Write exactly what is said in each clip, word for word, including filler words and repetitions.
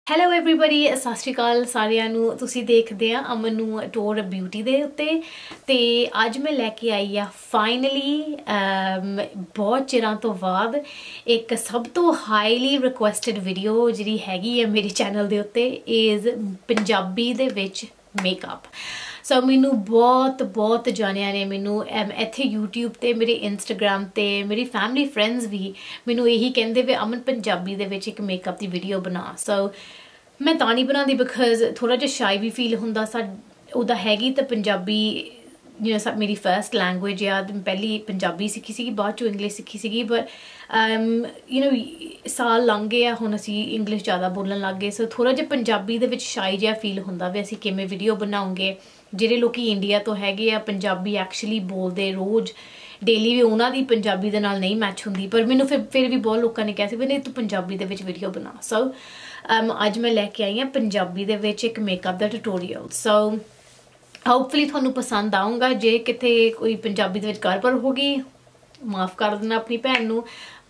Hello everybody, ਸਤਿ ਸ਼੍ਰੀ ਅਕਾਲ ਸਾਰਿਆਂ ਨੂੰ। ਤੁਸੀਂ ਦੇਖਦੇ ਆ ਅਮਨ ਨੂੰ ਟੋਰ ਬਿਊਟੀ ਦੇ ਉੱਤੇ ਤੇ ਅੱਜ ਮੈਂ ਲੈ ਕੇ ਆਈ ਆ ਫਾਈਨਲੀ ਬਹੁਤ ਚਿਰਾਂ ਤੋਂ ਬਾਅਦ ਇੱਕ ਸਭ ਤੋਂ ਹਾਈਲੀ ਰਿਕੁਐਸਟਡ ਵੀਡੀਓ ਜਿਹੜੀ ਹੈਗੀ ਆ ਮੇਰੇ ਚੈਨਲ ਦੇ ਉੱਤੇ ਇਜ਼ ਪੰਜਾਬੀ ਦੇ ਵਿੱਚ ਮੇਕਅਪ। ਸੋ ਮੈਨੂੰ ਬਹੁਤ ਬਹੁਤ ਜਾਣਿਆਂ ਨੇ ਮੈਨੂੰ ਇੱਥੇ YouTube ਤੇ ਮੇਰੇ Instagram ਤੇ ਮੇਰੀ ਫੈਮਿਲੀ ਫਰੈਂਡਸ ਵੀ ਮੈਨੂੰ ਇਹੀ ਕਹਿੰਦੇ ਵੀ ਅਮਨ ਪੰਜਾਬੀ ਦੇ ਵਿੱਚ ਇੱਕ ਮੇਕਅਪ ਦੀ ਵੀਡੀਓ ਬਣਾ। ਸੋ ਮੈਂ ਤਾਂ ਨਹੀਂ ਬਣਾਉਂਦੀ ਬਿਕਾਜ਼ ਥੋੜ੍ਹਾ ਜਿਹਾ ਸ਼ਾਈ ਵੀ ਫੀਲ ਹੁੰਦਾ ਸਾ ਉਹਦਾ ਹੈਗੀ ਤਾਂ ਪੰਜਾਬੀ ਜਿਵੇਂ ਸਾ ਮੇਰੀ ਫਸਟ ਲੈਂਗੁਏਜ ਆ। ਪਹਿਲੀ ਪੰਜਾਬੀ ਸਿੱਖੀ ਸੀਗੀ, ਬਾਅਦ 'ਚੋਂ ਇੰਗਲਿਸ਼ ਸਿੱਖੀ ਸੀਗੀ, ਬਟ ਯੂ ਨੋ ਸਾਲ ਲੰਘ ਗਏ ਆ, ਹੁਣ ਅਸੀਂ ਇੰਗਲਿਸ਼ ਜ਼ਿਆਦਾ ਬੋਲਣ ਲੱਗ ਗਏ। ਸੋ ਥੋੜ੍ਹਾ ਜਿਹਾ ਪੰਜਾਬੀ ਦੇ ਵਿੱਚ ਸ਼ਾਈ ਜਿਹਾ ਫੀਲ ਹੁੰਦਾ ਵੀ ਅਸੀਂ ਕਿਵੇਂ ਵੀਡੀਓ ਬਣਾਉਂਗੇ। ਜਿਹੜੇ ਲੋਕ ਇੰਡੀਆ ਤੋਂ ਹੈਗੇ ਆ ਪੰਜਾਬੀ ਐਕਚੁਅਲੀ ਬੋਲਦੇ ਰੋਜ਼ ਡੇਲੀ ਵੀ, ਉਹਨਾਂ ਦੀ ਪੰਜਾਬੀ ਦੇ ਨਾਲ ਨਹੀਂ ਮੈਚ ਹੁੰਦੀ, ਪਰ ਮੈਨੂੰ ਫਿਰ ਫਿਰ ਵੀ ਬਹੁਤ ਲੋਕਾਂ ਨੇ ਕਿਹਾ ਸੀ ਵੀ ਨਹੀਂ ਤੂੰ ਪੰਜਾਬੀ ਦੇ ਵਿੱਚ ਵੀਡੀਓ ਬਣਾ। ਸੋ ਅੱਜ ਮੈਂ ਲੈ ਕੇ ਆਈ ਹਾਂ ਪੰਜਾਬੀ ਦੇ ਵਿੱਚ ਇੱਕ ਮੇਕਅਪ ਦਾ ਟਿਊਟੋਰੀਅਲ। ਸੋ ਹੋਪਫੁਲੀ ਤੁਹਾਨੂੰ ਪਸੰਦ ਆਊਗਾ। ਜੇ ਕਿਤੇ ਕੋਈ ਪੰਜਾਬੀ ਦੇ ਵਿੱਚ ਗੜਬੜ ਹੋ ਗਈ ਮਾਫ ਕਰ ਦੇਣਾ ਆਪਣੀ ਭੈਣ ਨੂੰ,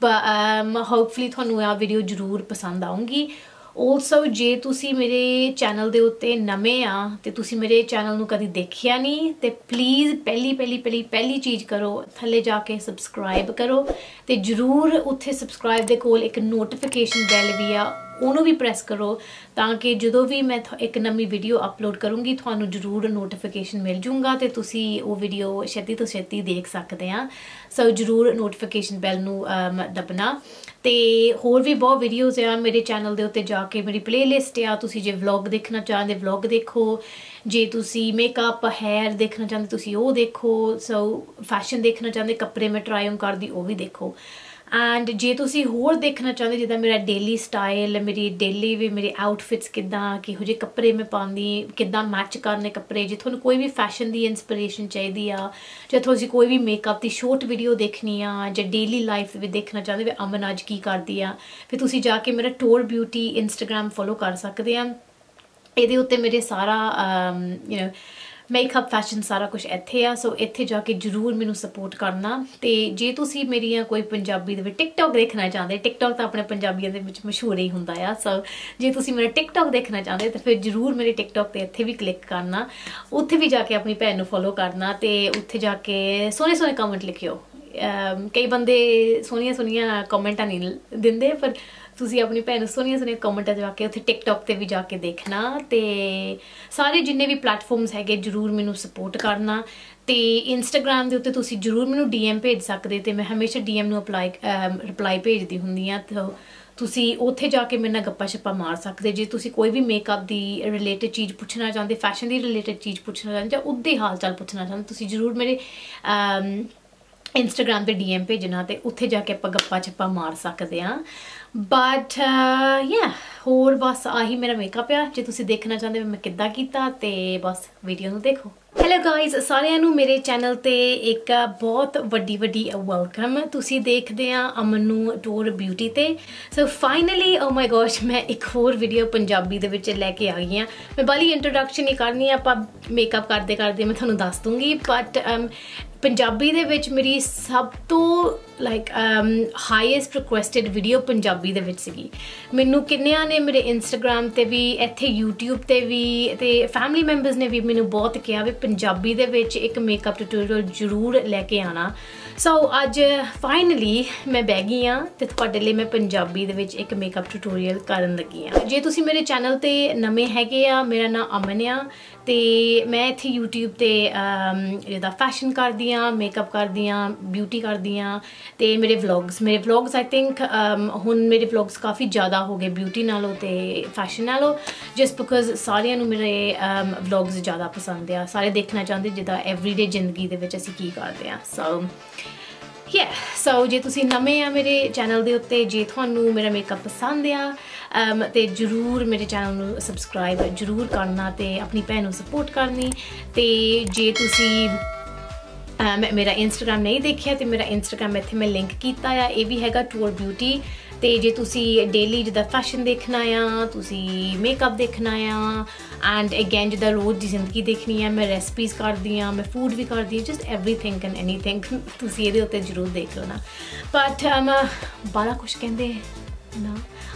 ਹੋਪਫੁਲੀ ਤੁਹਾਨੂੰ ਇਹ ਵੀਡੀਓ ਜ਼ਰੂਰ ਪਸੰਦ ਆਊਗੀ। ਆਲਸੋ ਜੇ ਤੁਸੀਂ ਮੇਰੇ ਚੈਨਲ ਦੇ ਉੱਤੇ ਨਵੇਂ ਆ ਤੇ ਤੁਸੀਂ ਮੇਰੇ ਚੈਨਲ ਨੂੰ ਕਦੀ ਦੇਖਿਆ ਨਹੀਂ ਤੇ ਪਲੀਜ਼ ਪਹਿਲੀ ਪਹਿਲੀ ਪਹਿਲੀ ਪਹਿਲੀ ਚੀਜ਼ ਕਰੋ, ਥੱਲੇ ਜਾ ਕੇ ਸਬਸਕ੍ਰਾਈਬ ਕਰੋ ਤੇ ਜ਼ਰੂਰ ਉੱਥੇ ਸਬਸਕ੍ਰਾਈਬ ਦੇ ਕੋਲ ਇੱਕ ਨੋਟੀਫਿਕੇਸ਼ਨ ਬੈਲ ਵੀ ਆ, ਉਹਨੂੰ ਵੀ ਪ੍ਰੈਸ ਕਰੋ ਤਾਂ ਕਿ ਜਦੋਂ ਵੀ ਮੈਂ ਇੱਕ ਨਵੀਂ ਵੀਡੀਓ ਅਪਲੋਡ ਕਰੂੰਗੀ ਤੁਹਾਨੂੰ ਜ਼ਰੂਰ ਨੋਟੀਫਿਕੇਸ਼ਨ ਮਿਲ ਜੂਗਾ ਤੇ ਤੁਸੀਂ ਉਹ ਵੀਡੀਓ ਛੇਤੀ ਤੋਂ ਛੇਤੀ ਦੇਖ ਸਕਦੇ ਆ। ਸੋ ਜ਼ਰੂਰ ਨੋਟੀਫਿਕੇਸ਼ਨ ਬੈਲ ਨੂੰ ਦਬਣਾ। ਤੇ ਹੋਰ ਵੀ ਬਹੁਤ ਵੀਡੀਓਜ਼ ਆ ਮੇਰੇ ਚੈਨਲ ਦੇ ਉੱਤੇ ਜਾ ਕੇ, ਮੇਰੀ ਪਲੇਲਿਸਟ ਆ। ਤੁਸੀਂ ਜੇ ਵਲੌਗ ਦੇਖਣਾ ਚਾਹੁੰਦੇ ਵਲੌਗ ਦੇਖੋ, ਜੇ ਤੁਸੀਂ ਮੇਕਅਪ ਹੈਰ ਦੇਖਣਾ ਚਾਹੁੰਦੇ ਤੁਸੀਂ ਉਹ ਦੇਖੋ, ਸੋ ਫੈਸ਼ਨ ਦੇਖਣਾ ਚਾਹੁੰਦੇ ਕੱਪੜੇ ਮੈਂ ਟਰਾਈ ਔਨ ਕਰਦੀ ਉਹ ਵੀ ਦੇਖੋ। ਐਂਡ ਜੇ ਤੁਸੀਂ ਹੋਰ ਦੇਖਣਾ ਚਾਹੁੰਦੇ ਜਿੱਦਾਂ ਮੇਰਾ ਡੇਲੀ ਸਟਾਈਲ, ਮੇਰੀ ਡੇਲੀ ਵੀ ਮੇਰੇ ਆਊਟਫਿਟਸ ਕਿੱਦਾਂ, ਕਿਹੋ ਜਿਹੇ ਕੱਪੜੇ ਮੈਂ ਪਾਉਂਦੀ, ਕਿੱਦਾਂ ਮੈਚ ਕਰਨੇ ਕੱਪੜੇ, ਜੇ ਤੁਹਾਨੂੰ ਕੋਈ ਵੀ ਫੈਸ਼ਨ ਦੀ ਇੰਸਪੀਰੇਸ਼ਨ ਚਾਹੀਦੀ ਆ, ਜੇ ਤੁਸੀਂ ਕੋਈ ਵੀ ਮੇਕਅਪ ਦੀ ਸ਼ੋਰਟ ਵੀਡੀਓ ਦੇਖਣੀ ਆ, ਜਾਂ ਡੇਲੀ ਲਾਈਫ ਵੀ ਦੇਖਣਾ ਚਾਹੁੰਦੇ ਵੀ ਅਮਨ ਅੱਜ ਕੀ ਕਰਦੀ ਆ, ਫਿਰ ਤੁਸੀਂ ਜਾ ਕੇ ਮੇਰਾ ਟੋਰ ਬਿਊਟੀ ਇੰਸਟਾਗ੍ਰਾਮ ਫੋਲੋ ਕਰ ਸਕਦੇ ਆ। ਇਹਦੇ ਉੱਤੇ ਮੇਰੇ ਸਾਰਾ ਯੂ ਨੋ ਮੇਕਅਪ ਫੈਸ਼ਨ ਸਾਰਾ ਕੁਛ ਇੱਥੇ ਆ। ਸੋ ਇੱਥੇ ਜਾ ਕੇ ਜ਼ਰੂਰ ਮੈਨੂੰ ਸਪੋਰਟ ਕਰਨਾ। ਤੇ ਜੇ ਤੁਸੀਂ ਮੇਰੀਆਂ ਕੋਈ ਪੰਜਾਬੀ ਦੇ ਵਿੱਚ ਟਿਕਟੋਕ ਦੇਖਣਾ ਚਾਹੁੰਦੇ, ਟਿਕਟੋਕ ਤਾਂ ਆਪਣੇ ਪੰਜਾਬੀਆਂ ਦੇ ਵਿੱਚ ਮਸ਼ਹੂਰ ਹੀ ਹੁੰਦਾ ਆ। ਸੋ ਜੇ ਤੁਸੀਂ ਮੇਰਾ ਟਿਕਟੋਕ ਦੇਖਣਾ ਚਾਹੁੰਦੇ ਤਾਂ ਫਿਰ ਜ਼ਰੂਰ ਮੇਰੇ ਟਿਕਟੋਕ 'ਤੇ ਇੱਥੇ ਵੀ ਕਲਿੱਕ ਕਰਨਾ, ਉੱਥੇ ਵੀ ਜਾ ਕੇ ਆਪਣੀ ਭੈਣ ਨੂੰ ਫੋਲੋ ਕਰਨਾ ਤੇ ਉੱਥੇ ਜਾ ਕੇ ਸੋਹਣੇ ਸੋਹਣੇ ਕਮੈਂਟ ਲਿਖਿਓ। ਕਈ ਬੰਦੇ ਸੋਹਣੀਆਂ ਸੋਹਣੀਆਂ ਕਮੈਂਟਾਂ ਨਹੀਂ ਦਿੰਦੇ, ਪਰ ਤੁਸੀਂ ਆਪਣੀ ਭੈਣ ਨੂੰ ਸੋਹਣੀਆਂ ਸੋਹਣੀਆਂ ਕਮੈਂਟਾਂ ਜਾ ਕੇ ਉੱਥੇ ਟਿਕਟੋਕ 'ਤੇ ਵੀ ਜਾ ਕੇ ਦੇਖਣਾ। ਤੇ ਸਾਰੇ ਜਿੰਨੇ ਵੀ ਪਲੇਟਫਾਰਮਸ ਹੈਗੇ ਜ਼ਰੂਰ ਮੈਨੂੰ ਸਪੋਰਟ ਕਰਨਾ। ਤੇ ਇੰਸਟਾਗ੍ਰਾਮ ਦੇ ਉੱਤੇ ਤੁਸੀਂ ਜ਼ਰੂਰ ਮੈਨੂੰ ਡੀ ਐਮ ਭੇਜ ਸਕਦੇ ਤੇ ਮੈਂ ਹਮੇਸ਼ਾ ਡੀ ਐਮ ਨੂੰ ਅਪਲਾਈ ਰਿਪਲਾਈ ਭੇਜਦੀ ਹੁੰਦੀ ਹਾਂ। ਤਾਂ ਤੁਸੀਂ ਉੱਥੇ ਜਾ ਕੇ ਮੇਰੇ ਨਾਲ ਗੱਪਾਂ ਛੱਪਾਂ ਮਾਰ ਸਕਦੇ। ਜੇ ਤੁਸੀਂ ਕੋਈ ਵੀ ਮੇਕਅਪ ਦੀ ਰਿਲੇਟਡ ਚੀਜ਼ ਪੁੱਛਣਾ ਚਾਹੁੰਦੇ, ਫੈਸ਼ਨ ਦੀ ਰਿਲੇਟਡ ਚੀਜ਼ ਪੁੱਛਣਾ ਚਾਹੁੰਦੇ, ਜਾਂ ਉਹਦੇ ਹਾਲ ਚਾਲ ਪੁੱਛਣਾ ਚਾਹੁੰਦੇ, ਤੁਸੀਂ ਜ਼ਰੂਰ ਮੇਰੇ ਇੰਸਟਾਗ੍ਰਾਮ 'ਤੇ ਡੀ ਐਮ ਭੇਜਣਾ ਤੇ ਉੱਥੇ ਜਾ ਕੇ ਆਪਾਂ ਗੱਪਾਂ ਛੱਪਾਂ ਮਾਰ ਸਕਦੇ ਹਾਂ। ਬਟ ਯਾ ਹੋਰ ਬਸ ਆਹੀ ਮੇਰਾ ਮੇਕਅਪ ਆ। ਜੇ ਤੁਸੀਂ ਦੇਖਣਾ ਚਾਹੁੰਦੇ ਮੈਂ ਕਿੱਦਾਂ ਕੀਤਾ ਤੇ ਬਸ ਵੀਡੀਓ ਨੂੰ ਦੇਖੋ। ਹੈਲੋ ਗਾਇਜ਼, ਸਾਰਿਆਂ ਨੂੰ ਮੇਰੇ ਚੈਨਲ ਤੇ ਇੱਕ ਬਹੁਤ ਵੱਡੀ ਵੱਡੀ ਵੈਲਕਮ। ਤੁਸੀਂ ਦੇਖਦੇ ਆ ਅਮਨ ਨੂੰ ਟੋਰ ਬਿਊਟੀ ਤੇ। ਸੋ ਫਾਈਨਲੀ ਓ ਮਾਈ ਗੋਸ਼, ਮੈਂ ਇੱਕ ਹੋਰ ਵੀਡੀਓ ਪੰਜਾਬੀ ਦੇ ਵਿੱਚ ਲੈ ਕੇ ਆ ਗਈ ਹਾਂ। ਮੈਂ ਬਾਲੀ ਇੰਟਰੋਡਕਸ਼ਨ ਨਹੀਂ ਕਰਨੀ, ਆਪਾਂ ਮੇਕਅਪ ਕਰਦੇ ਕਰਦੇ ਮੈਂ ਤੁਹਾਨੂੰ ਦੱਸ ਦੂੰਗੀ। ਬਟ ਪੰਜਾਬੀ ਦੇ ਵਿੱਚ ਮੇਰੀ ਸਭ ਤੋਂ like highest requested video Punjabi ਦੇ ਵਿੱਚ ਸੀਗੀ। ਮੈਨੂੰ ਕਿੰਨਿਆਂ ਨੇ ਮੇਰੇ ਇੰਸਟਾਗ੍ਰਾਮ 'ਤੇ ਵੀ, ਇੱਥੇ YouTube 'ਤੇ ਵੀ, ਤੇ ਫੈਮਿਲੀ ਮੈਂਬਰਸ ਨੇ ਵੀ ਮੈਨੂੰ ਬਹੁਤ ਕਿਹਾ ਵੀ ਪੰਜਾਬੀ ਦੇ ਵਿੱਚ ਇੱਕ ਮੇਕਅਪ ਟਿਊਟੋਰੀਅਲ ਜ਼ਰੂਰ ਲੈ ਕੇ ਆਉਣਾ। ਸੋ ਅੱਜ ਫਾਈਨਲੀ ਮੈਂ ਬਹਿ ਗਈ ਹਾਂ ਤੇ ਤੁਹਾਡੇ ਲਈ ਮੈਂ ਪੰਜਾਬੀ ਦੇ ਵਿੱਚ ਇੱਕ ਮੇਕਅਪ ਟਿਊਟੋਰੀਅਲ ਕਰਨ ਲੱਗੀ ਹਾਂ। ਜੇ ਤੁਸੀਂ ਮੇਰੇ ਚੈਨਲ 'ਤੇ ਨਵੇਂ ਹੈਗੇ ਆ, ਮੇਰਾ ਨਾਮ ਅਮਨ ਆ ਤੇ ਮੈਂ ਇੱਥੇ YouTube 'ਤੇ ਜਿੱਦਾਂ ਫੈਸ਼ਨ ਕਰਦੀ ਹਾਂ, ਮੇਕਅਪ ਕਰਦੀ ਹਾਂ, ਬਿਊਟੀ ਕਰਦੀ ਹਾਂ ਤੇ ਮੇਰੇ ਵਲੌਗਸ ਮੇਰੇ ਵਲੌਗਸ ਆਈ ਥਿੰਕ ਹੁਣ ਮੇਰੇ ਵਲੌਗਸ ਕਾਫੀ ਜ਼ਿਆਦਾ ਹੋ ਗਏ ਬਿਊਟੀ ਨਾਲੋਂ ਤੇ ਫੈਸ਼ਨ ਨਾਲੋਂ, ਜਸਟ ਬਿਕੋਜ਼ ਸਾਰਿਆਂ ਨੂੰ ਮੇਰੇ ਵਲੌਗਸ ਜ਼ਿਆਦਾ ਪਸੰਦ ਆ। ਸਾਰੇ ਦੇਖਣਾ ਚਾਹੁੰਦੇ ਜਿੱਦਾਂ ਐਵਰੀਡੇ ਜ਼ਿੰਦਗੀ ਦੇ ਵਿੱਚ ਅਸੀਂ ਕੀ ਕਰਦੇ ਹਾਂ। ਸੋ ਯਾ ਸੋ ਜੇ ਤੁਸੀਂ ਨਵੇਂ ਆ ਮੇਰੇ ਚੈਨਲ ਦੇ ਉੱਤੇ, ਜੇ ਤੁਹਾਨੂੰ ਮੇਰਾ ਮੇਕਅਪ ਪਸੰਦ ਆ ਤੇ ਜ਼ਰੂਰ ਮੇਰੇ ਚੈਨਲ ਨੂੰ ਸਬਸਕ੍ਰਾਈਬ ਜ਼ਰੂਰ ਕਰਨਾ ਤੇ ਆਪਣੀ ਭੈਣ ਨੂੰ ਸਪੋਰਟ ਕਰਨੀ। ਤੇ ਜੇ ਤੁਸੀਂ ਮੇਰਾ ਇੰਸਟਾਗ੍ਰਾਮ ਨਹੀਂ ਦੇਖਿਆ ਤੇ ਮੇਰਾ ਇੰਸਟਾਗ੍ਰਾਮ ਇੱਥੇ ਮੈਂ ਲਿੰਕ ਕੀਤਾ ਆ, ਇਹ ਵੀ ਹੈਗਾ ਟੋਰ ਬਿਊਟੀ। ਤੇ ਜੇ ਤੁਸੀਂ ਡੇਲੀ ਜਿੱਦਾਂ ਫੈਸ਼ਨ ਦੇਖਣਾ ਆ, ਤੁਸੀਂ ਮੇਕਅਪ ਦੇਖਣਾ ਆ, ਐਂਡ ਅਗੇਨ ਜਿੱਦਾਂ ਰੋਜ਼ ਦੀ ਜ਼ਿੰਦਗੀ ਦੇਖਣੀ ਆ, ਮੈਂ ਰੈਸਪੀਜ਼ ਕਰਦੀ ਹਾਂ, ਮੈਂ ਫੂਡ ਵੀ ਕਰਦੀ ਹਾਂ, ਜਸਟ ਐਵਰੀਥਿੰਗ ਐਂਡ ਐਨੀਥਿੰਗ ਤੁਸੀਂ ਇਹਦੇ ਉੱਤੇ ਜ਼ਰੂਰ ਦੇਖ ਲੈਣਾ। ਬਟ ਬਾਲਾ ਕੁਛ ਕਹਿੰਦੇ ਨਾ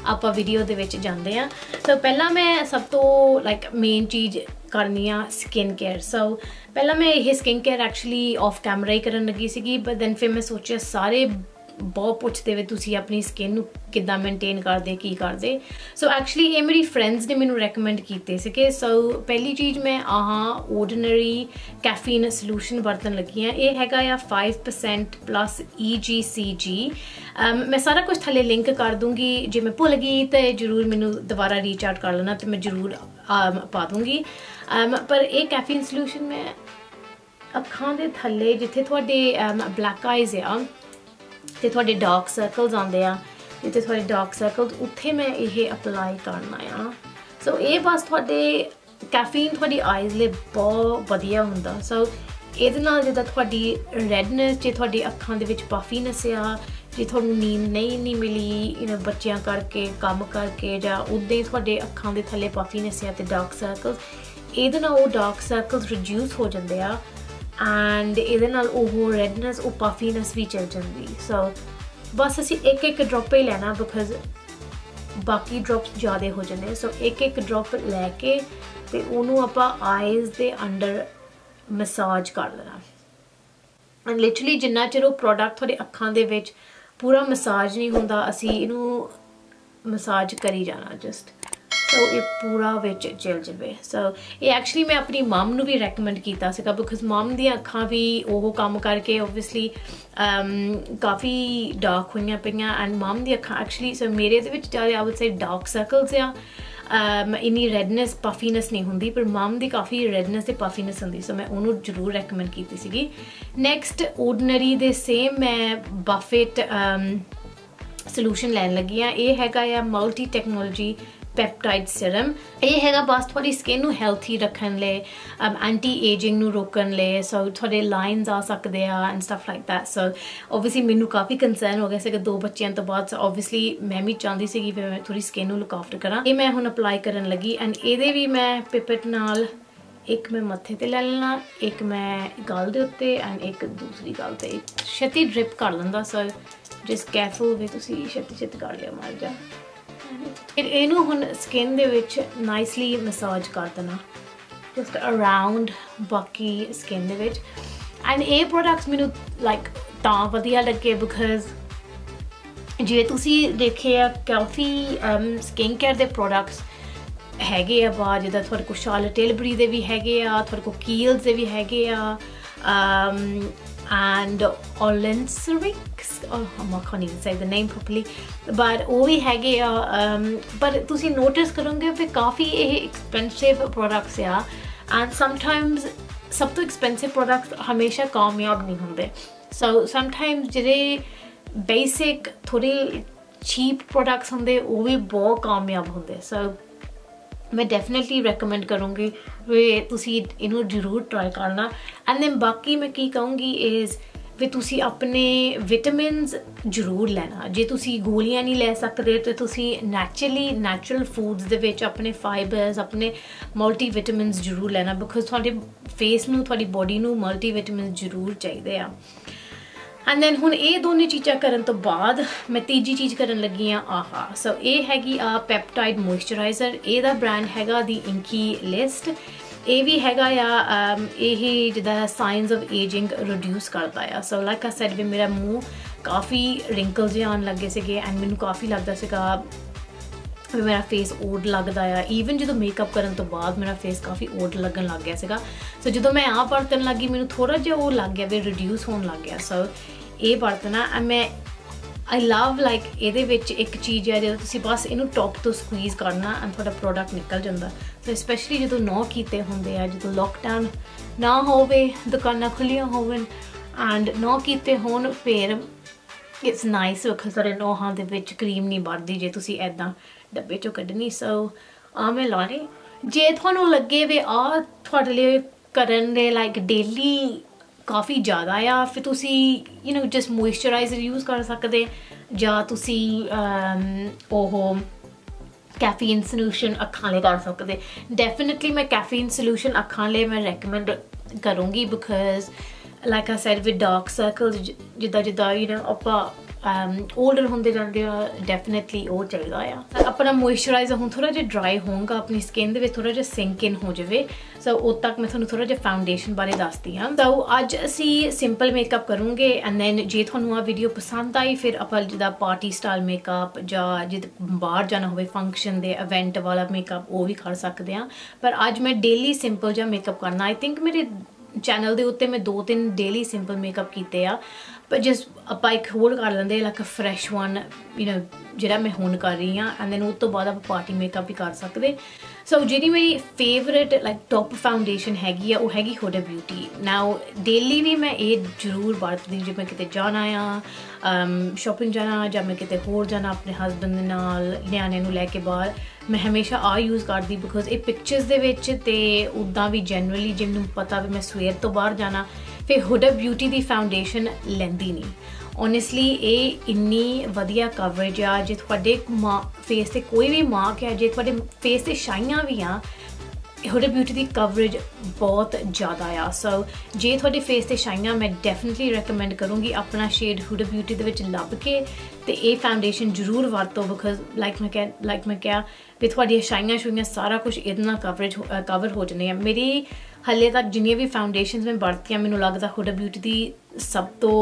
ਆਪਾਂ ਵੀਡੀਓ ਦੇ ਵਿੱਚ ਜਾਂਦੇ ਆ। ਸੋ ਪਹਿਲਾਂ ਮੈਂ ਸਭ ਤੋਂ ਲਾਈਕ ਮੇਨ ਚੀਜ਼ ਕਰਨੀ ਆ ਸਕਿਨ ਕੇਅਰ। ਸੋ ਪਹਿਲਾਂ ਮੈਂ ਇਹ skin care actually off camera ਹੀ ਕਰਨ ਲੱਗੀ ਸੀਗੀ, ਬਟ ਦੈਨ ਫਿਰ ਮੈਂ ਸੋਚਿਆ ਸਾਰੇ ਬਹੁਤ ਪੁੱਛਦੇ ਵੇ ਤੁਸੀਂ ਆਪਣੀ ਸਕਿਨ ਨੂੰ ਕਿੱਦਾਂ ਮੇਨਟੇਨ ਕਰਦੇ ਕੀ ਕਰਦੇ। ਸੋ ਐਕਚੁਅਲੀ ਇਹ ਮੇਰੀ ਫਰੈਂਡਸ ਨੇ ਮੈਨੂੰ ਰეკਮੈਂਡ ਕੀਤੇ ਸੀਗੇ। ਸੋ ਪਹਿਲੀ ਚੀਜ਼ ਮੈਂ ਆਹ ਓਰਡੀਨਰੀ ਕੈਫੀਨ ਸੋਲੂਸ਼ਨ ਵਰਤਣ ਲੱਗੀ ਹਾਂ। ਇਹ ਹੈਗਾ ਆ five percent plus E G C G। ਮੈਂ ਸਾਰਾ ਕੁਝ ਥੱਲੇ ਲਿੰਕ ਕਰ ਦੂੰਗੀ, ਜੇ ਮੈਂ ਭੁੱਲ ਗਈ ਤਾਂ ਜ਼ਰੂਰ ਮੈਨੂੰ ਦੁਬਾਰਾ ਰੀਚ ਆਊਟ ਕਰ ਲੈਣਾ ਤੇ ਮੈਂ ਜ਼ਰੂਰ ਪਾ ਦੂੰਗੀ। ਪਰ ਇਹ ਕੈਫੀਨ ਸੋਲੂਸ਼ਨ ਮੈਂ ਅੱਖਾਂ ਦੇ ਥੱਲੇ ਜਿੱਥੇ ਤੁਹਾਡੇ ਬਲੈਕ ਆਈਜ਼ ਆ ਤੇ ਤੁਹਾਡੇ ਡਾਰਕ ਸਰਕਲਸ ਆਉਂਦੇ ਆ, ਜਿੱਥੇ ਤੁਹਾਡੇ ਡਾਰਕ ਸਰਕਲਸ ਉੱਥੇ ਮੈਂ ਇਹ ਅਪਲਾਈ ਕਰਨਾ ਆ। ਸੋ ਇਹ ਬਸ ਤੁਹਾਡੇ ਕੈਫੀਨ ਤੁਹਾਡੀ ਆਈਜ਼ ਲਈ ਬਹੁਤ ਵਧੀਆ ਹੁੰਦਾ। ਸੋ ਇਹਦੇ ਨਾਲ ਜਿੱਦਾਂ ਤੁਹਾਡੀ ਰੈਡਨੈਸ, ਜੇ ਤੁਹਾਡੀ ਅੱਖਾਂ ਦੇ ਵਿੱਚ ਪਫੀਨੈਸ ਆ, ਜੇ ਤੁਹਾਨੂੰ ਨੀਂਦ ਨਹੀਂ ਨਹੀਂ ਮਿਲੀ ਇਹਨਾਂ ਬੱਚਿਆਂ ਕਰਕੇ ਕੰਮ ਕਰਕੇ, ਜਾਂ ਉੱਦਾਂ ਹੀ ਤੁਹਾਡੇ ਅੱਖਾਂ ਦੇ ਥੱਲੇ ਪਫੀਨੈਸ ਆ ਤੇ ਡਾਰਕ ਸਰਕਲਸ, ਇਹਦੇ ਨਾਲ ਉਹ ਡਾਰਕ ਸਰਕਲਸ ਰਿਡਿਊਸ ਹੋ ਜਾਂਦੇ ਆ ਐਂਡ ਇਹਦੇ ਨਾਲ ਉਹ ਰੈਡਨੈਸ ਉਹ ਪਫੀਨੈਸ ਵੀ ਚਲ ਜਾਂਦੀ। ਸੋ ਬਸ ਅਸੀਂ ਇੱਕ ਇੱਕ ਡ੍ਰੌਪ ਹੀ ਲੈਣਾ ਬਿਕਾਜ਼ ਬਾਕੀ ਡ੍ਰੌਪਸ ਜ਼ਿਆਦਾ ਹੋ ਜਾਂਦੇ। ਸੋ ਇੱਕ ਇੱਕ ਡ੍ਰੌਪ ਲੈ ਕੇ ਤੇ ਉਹਨੂੰ ਆਪਾਂ ਆਈਜ਼ ਦੇ ਅੰਡਰ ਮਸਾਜ ਕਰ ਲੈਣਾ ਐਂਡ ਲਿਟਰਲੀ ਜਿੰਨਾ ਚਿਰ ਉਹ ਪ੍ਰੋਡਕਟ ਤੁਹਾਡੇ ਅੱਖਾਂ ਦੇ ਵਿੱਚ ਪੂਰਾ ਮਸਾਜ ਨਹੀਂ ਹੁੰਦਾ ਅਸੀਂ ਇਹਨੂੰ ਮਸਾਜ ਕਰੀ ਜਾਣਾ ਜਸਟ ਸੋ ਇਹ ਪੂਰਾ ਵਿੱਚ ਚਲ ਜਾਵੇ। ਸੋ ਇਹ ਐਕਚੁਅਲੀ ਮੈਂ ਆਪਣੀ ਮਮ ਨੂੰ ਵੀ ਰეკਮੈਂਡ ਕੀਤਾ ਸੀਗਾ ਬਿਕਾਜ਼ ਮਮ ਦੀਆਂ ਅੱਖਾਂ ਵੀ ਉਹ ਕੰਮ ਕਰਕੇ ਓਬਵੀਅਸਲੀ ਕਾਫੀ ਡਾਰਕ ਹੋਈਆਂ ਪਈਆਂ ਐਂਡ ਮਮ ਦੀ ਅੱਖਾਂ ਐਕਚੁਅਲੀ ਸੋ ਮੇਰੇ ਦੇ ਵਿੱਚ ਜ਼ਿਆਦਾ I would say dark circles ਆ, ਇੰਨੀ ਰੈਡਨੈਸ ਪਫੀਨੈਸ ਨਹੀਂ ਹੁੰਦੀ, ਪਰ ਮਮ ਦੀ ਕਾਫੀ ਰੈਡਨੈਸ ਤੇ ਪਫੀਨੈਸ ਹੁੰਦੀ। ਸੋ ਮੈਂ ਉਹਨੂੰ ਜ਼ਰੂਰ ਰეკਮੈਂਡ ਕੀਤੀ ਸੀਗੀ। ਨੈਕਸਟ ਓਰਡੀਨਰੀ ਦੇ ਸੇਮ ਮੈਂ ਬਫੇਟ ਸੋਲੂਸ਼ਨ ਲੈਣ ਲੱਗੀ ਹਾਂ। ਇਹ ਹੈਗਾ ਆ ਮਲਟੀ ਟੈਕਨੋਲੋਜੀ ਪੈਪਟਾਈਡ ਸਿਰਮ। ਇਹ ਹੈਗਾ ਬਸ ਤੁਹਾਡੀ ਸਕਿਨ ਨੂੰ ਹੈਲਥੀ ਰੱਖਣ ਲਈ, ਐਂਟੀ ਏਜਿੰਗ ਨੂੰ ਰੋਕਣ ਲਈ। ਸੋ ਤੁਹਾਡੇ ਲਾਈਨਸ ਆ ਸਕਦੇ ਆ and stuff like that. So obviously ਮੈਨੂੰ ਕਾਫੀ ਕੰਸਰਨ ਹੋ ਗਿਆ ਸੀਗਾ ਦੋ ਬੱਚਿਆਂ ਤੋਂ ਬਾਅਦ। ਸੋ ਓਬਵੀਅਸਲੀ ਮੈਂ ਵੀ ਚਾਹੁੰਦੀ ਸੀਗੀ ਵੀ ਮੈਂ ਥੋੜੀ ਸਕਿਨ ਨੂੰ ਲੁੱਕ ਆਫਟਰ ਕਰਾਂ। ਇਹ ਮੈਂ ਹੁਣ ਅਪਲਾਈ ਕਰਨ ਲੱਗੀ ਐਂਡ ਇਹਦੇ ਵੀ ਮੈਂ ਪਿਪਟ ਨਾਲ ਇੱਕ ਮੈਂ ਮੱਥੇ ਤੇ ਲੈ ਲੈਣਾ, ਇੱਕ ਮੈਂ ਗਲ ਦੇ ਉੱਤੇ ਐਂਡ ਇੱਕ ਦੂਸਰੀ ਗਲ ਤੇ ਛੇਤੀ ਡ੍ਰਿਪ ਕਰ ਲੈਂਦਾ। ਸੋ ਜਸਟ ਕੇਅਰਫੁਲ ਵੀ ਤੁਸੀਂ ਛੇਤੀ ਛੇਤੀ ਕਰ ਲਿਆ ਮਾਰ ਜਾ। ਇਹਨੂੰ ਹੁਣ ਸਕਿਨ ਦੇ ਵਿੱਚ ਨਾਈਸਲੀ ਮਸਾਜ ਕਰ ਦੇਣਾ ਜਸਟ ਅਰਾਊਂਡ ਬਾਕੀ ਸਕਿਨ ਦੇ ਵਿੱਚ। ਐਂਡ ਇਹ ਪ੍ਰੋਡਕਟਸ ਮੈਨੂੰ ਲਾਈਕ ਤਾਂ ਵਧੀਆ ਲੱਗੇ ਬਿਕਾਜ਼ ਜੇ ਤੁਸੀਂ ਦੇਖੇ ਆ ਕਾਫੀ ਸਕਿਨ ਕੇਅਰ ਦੇ ਪ੍ਰੋਡਕਟਸ ਹੈਗੇ ਆ ਬਾਹਰ, ਜਿੱਦਾਂ ਤੁਹਾਡੇ ਕੋਲ ਸ਼ਾਰਲਟ ਟਿਲਬਰੀ ਦੇ ਵੀ ਹੈਗੇ ਆ, ਤੁਹਾਡੇ ਕੋਲ ਕੀਲਸ ਦੇ ਵੀ ਹੈਗੇ ਆ and Olencerix, oh I can't even say the name properly, but ਉਹ ਵੀ ਹੈਗੇ ਆ। ਪਰ ਤੁਸੀਂ ਨੋਟਿਸ ਕਰੋਗੇ ਵੀ ਕਾਫੀ ਇਹ ਐਕਸਪੈਂਸਿਵ ਪ੍ਰੋਡਕਟਸ ਆ ਐਂਡ ਸਮਟਾਈਮਸ ਸਭ ਤੋਂ ਐਕਸਪੈਂਸਿਵ ਪ੍ਰੋਡਕਟਸ ਹਮੇਸ਼ਾ ਕਾਮਯਾਬ ਨਹੀਂ ਹੁੰਦੇ। ਸੋ ਸਮਟਾਈਮਸ ਜਿਹੜੇ ਬੇਸਿਕ ਥੋੜ੍ਹੇ ਚੀਪ ਪ੍ਰੋਡਕਟਸ ਹੁੰਦੇ ਉਹ ਵੀ ਬਹੁਤ ਕਾਮਯਾਬ ਹੁੰਦੇ। ਸੋ ਮੈਂ ਡੈਫੀਨੇਟਲੀ ਰეკਮੈਂਡ ਕਰੂੰਗੀ ਵੀ ਤੁਸੀਂ ਇਹਨੂੰ ਜ਼ਰੂਰ ਟਰਾਈ ਕਰਨਾ। ਐਂਡ ਦੈਨ ਬਾਕੀ ਮੈਂ ਕੀ ਕਹੂੰਗੀ ਇਜ਼ ਵੀ ਤੁਸੀਂ ਆਪਣੇ ਵਿਟਾਮਿਨਸ ਜ਼ਰੂਰ ਲੈਣਾ। ਜੇ ਤੁਸੀਂ ਗੋਲੀਆਂ ਨਹੀਂ ਲੈ ਸਕਦੇ ਤਾਂ ਤੁਸੀਂ ਨੈਚੁਰਲੀ ਨੈਚੁਰਲ ਫੂਡਸ ਦੇ ਵਿੱਚ ਆਪਣੇ ਫਾਈਬਰਸ ਆਪਣੇ ਮਲਟੀ ਵਿਟਾਮਿਨਸ ਜ਼ਰੂਰ ਲੈਣਾ ਬਿਕਾਜ਼ ਤੁਹਾਡੇ ਫੇਸ ਨੂੰ ਤੁਹਾਡੀ ਬੋਡੀ ਨੂੰ ਮਲਟੀ ਵਿਟਾਮਿਨਸ ਜ਼ਰੂਰ ਚਾਹੀਦੇ ਆ। ਐਂਡ ਦੈਨ ਹੁਣ ਇਹ ਦੋਨੇ ਚੀਜ਼ਾਂ ਕਰਨ ਤੋਂ ਬਾਅਦ ਮੈਂ ਤੀਜੀ ਚੀਜ਼ ਕਰਨ ਲੱਗੀ ਹਾਂ ਆਹਾ। ਸੋ ਇਹ ਹੈਗੀ ਆ ਪੈਪਟਾਈਡ ਮੋਇਸਚਰਾਈਜ਼ਰ। ਇਹਦਾ ਬ੍ਰਾਂਡ ਹੈਗਾ ਦੀ ਇੰਕੀ ਲਿਸਟ। ਇਹ ਵੀ ਹੈਗਾ ਆ ਇਹ ਜਿੱਦਾਂ ਸਾਈਨਸ ਆਫ ਏਜਿੰਗ ਰਿਡਿਊਸ ਕਰਦਾ ਆ। ਸੋ ਲਾਈਕ ਆਈ ਸੈਡ ਵੀ ਮੇਰਾ ਮੂੰਹ ਕਾਫੀ ਰਿੰਕਲਸ ਜਿਹੇ ਆਉਣ ਲੱਗੇ ਸੀਗੇ ਐਂਡ ਮੈਨੂੰ ਕਾਫੀ ਲੱਗਦਾ ਸੀਗਾ ਵੀ ਮੇਰਾ ਫੇਸ ਓਡ ਲੱਗਦਾ ਆ। ਈਵਨ ਜਦੋਂ ਮੇਕਅਪ ਕਰਨ ਤੋਂ ਬਾਅਦ ਮੇਰਾ ਫੇਸ ਕਾਫੀ ਓਡ ਲੱਗਣ ਲੱਗ ਗਿਆ ਸੀਗਾ। ਸੋ ਜਦੋਂ ਮੈਂ ਆਹ ਵਰਤਣ ਲੱਗੀ ਮੈਨੂੰ ਥੋੜ੍ਹਾ ਜਿਹਾ ਉਹ ਲੱਗ ਗਿਆ ਵੀ ਰਿਡਿਊਸ ਹੋਣ ਲੱਗ ਗਿਆ। ਸੋ ਇਹ ਵਰਤਣਾ ਮੈਂ ਆਈ ਲਵ ਲਾਈਕ ਇਹਦੇ ਵਿੱਚ ਇੱਕ ਚੀਜ਼ ਹੈ ਜਦੋਂ ਤੁਸੀਂ ਬਸ ਇਹਨੂੰ ਟੌਪ ਤੋਂ ਸਕਵੀਜ਼ ਕਰਨਾ ਐਂਡ ਤੁਹਾਡਾ ਪ੍ਰੋਡਕਟ ਨਿਕਲ ਜਾਂਦਾ। ਸੋ ਸਪੈਸ਼ਲੀ ਜਦੋਂ ਨੌ ਕੀਤੇ ਹੁੰਦੇ ਆ, ਜਦੋਂ ਲੋਕਡਾਊਨ ਨਾ ਹੋਵੇ, ਦੁਕਾਨਾਂ ਖੁੱਲ੍ਹੀਆਂ ਹੋਣ ਐਂਡ ਨੌ ਕੀਤੇ ਹੋਣ, ਫਿਰ ਇਟਸ ਨਾਈਸ ਬਿਕਾਜ਼ ਤੁਹਾਡੇ ਨੌਹਾਂ ਦੇ ਵਿੱਚ ਕਰੀਮ ਨਹੀਂ ਵੜਦੀ ਜੇ ਤੁਸੀਂ ਇੱਦਾਂ ਡੱਬੇ 'ਚੋਂ ਕੱਢਣੀ। ਸੋ ਆਹ ਮੈਂ ਲਾ ਰਹੀ। ਜੇ ਤੁਹਾਨੂੰ ਲੱਗੇ ਵੀ ਆਹ ਤੁਹਾਡੇ ਲਈ ਕਰਨ ਦੇ ਲਾਈਕ ਡੇਲੀ ਕਾਫੀ ਜ਼ਿਆਦਾ ਆ, ਫਿਰ ਤੁਸੀਂ you know just moisturiser use ਕਰ ਸਕਦੇ, ਜਾਂ ਤੁਸੀਂ ਉਹ ਕੈਫੀਨ ਸੋਲੂਸ਼ਨ ਅੱਖਾਂ ਲਈ ਕਰ ਸਕਦੇ। ਡੈਫੀਨੇਟਲੀ ਮੈਂ ਕੈਫੀਨ ਸੋਲੂਸ਼ਨ ਅੱਖਾਂ ਲਈ ਮੈਂ ਰੈਕਮੈਂਡ ਕਰੂੰਗੀ because like I said with dark circles ਜਿੱਦਾਂ ਜਿੱਦਾਂ ਯੂ ਨੋ ਆਪਾਂ ओल्डर होंदे जांदे आ डेफिनेटली वो चाहिदा आ। अपना मॉइस्चराइजर हुण थोड़ा जिहा ड्राई होगा अपनी स्किन दे विच थोड़ा जिहा सिंक इन हो जाए सो उद तक मैं तुहानूं थोड़ा जिहा फाउंडेशन बारे दसदी हाँ। सो अज असी सिंपल मेकअप करूँगे एंड दैन जे तुहानूं आ वीडियो पसंद आई फिर आपां जिद्दां पार्टी स्टाइल मेकअप जां जिद बाहर जाना होवे फंक्शन दे इवेंट वाला मेकअप वो भी कर सकते हैं, पर अज मैं डेली सिंपल जिहा मेकअप करना। आई थिंक मेरे चैनल के उत्ते मैं दो तीन डेली सिंपल मेकअप किए आ, पर जिस आप एक होर कर लेंगे like fresh one you know जिहड़ा मैं हुण कर रही हाँ एंड दैन उस तो बाद आप पार्टी मेकअप भी कर सकते। सो जी मेरी फेवरेट लाइक टॉप फाउंडेशन हैगी आ वो हैगी हुडा ब्यूटी। नाउ डेली भी मैं ये जरूर वरतदी जो मैं किते जाना आ शॉपिंग जाना जां मैं किते होर जाना अपने हसबैंड दे नाल न्याणे नूं लैके बाहर मैं हमेशा आ यूज़ करती बिकॉज ये पिक्चर्स दे विच ते उदां भी जनरली जिन्नू पता भी मैं सवेर तो बाहर जाना फिर हुडा ब्यूटी दी फाउंडेशन लैंदी नहीं। ऑनेस्टली ये इन्नी वधिया कवरेज आ जे तुहाडे मा फेस ते कोई भी मार्क है जे तुहाडे फेस ते छाइयां भी आ हुडा ब्यूटी की कवरेज बहुत ज़्यादा आ। सो जे तुहाडे फेस ते छाइयां मैं डेफिनेटली रिकमेंड करूँगी अपना शेड हुडा ब्यूटी दे विच लभ के ते ये फाउंडेशन जरूर वरतो बिकॉज लाइक मैं कह लाइक मैं क्या भी थोड़ी छाइयां छुइयां सारा कुछ इतना कवरेज कवर हो जाने। मेरी हले तक जिन्नियां भी फाउंडेशन मैं वरतियां मैनूं लगदा हुडा ब्यूटी की सब तो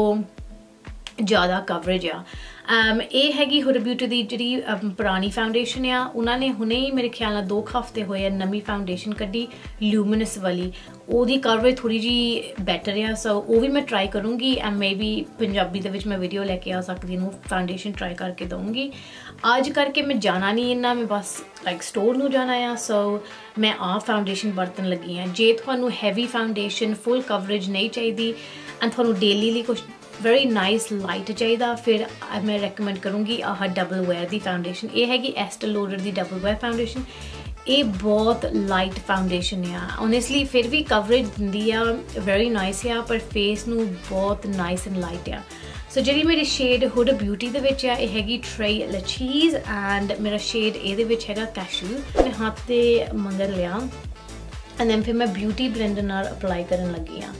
ज़्यादा कवरेज आ। um, ये हैगी हुडा ब्यूटी की जी पुरानी फाउंडेशन आ उन्होंने हुणे ही मेरे ख्याल नाल दो हफ्ते होए नवी फाउंडेशन कड्डी ल्यूमिनस वाली ओदी कवरेज थोड़ी जी बैटर आ। सो वो भी मैं ट्राई करूँगी एंड मे बी पंजाबी दे विच मैं वीडियो लैके आ सकती हूँ फाउंडेशन ट्राई करके दूँगी। आज करके मैं जाना नहीं इन्ना मैं बस लाइक स्टोर नूं जाना आ सो मैं आ फाउंडेशन बरतन लगी हाँ। जे तुहानूं हैवी फाउंडेशन फुल कवरेज नहीं चाहिए एंड तुहानूं डेली लिए कुछ वेरी नाइस लाइट चाहिए फिर मैं रिकमेंड करूँगी आह डबल वेयर की फाउंडेशन। ये हैगी एस्टे लॉडर की डबल वेयर फाउंडेशन। ये बहुत लाइट फाउंडेशन आ ऑनेस्टली फिर भी कवरेज दिंदी आ वेरी नाइस आ पर फेस नूं बहुत नाइस एंड लाइट आ। सो जी मेरी शेड हुडा ब्यूटी दे विच आ ये हैगी ट्रई लचीज एंड मेरा शेड ये विच हैगा कैशू। मैं हाथ दे मंगर लिया एंड दैन फिर मैं ब्यूटी ब्लेंडर नाल अप्लाई करन लगी हाँ।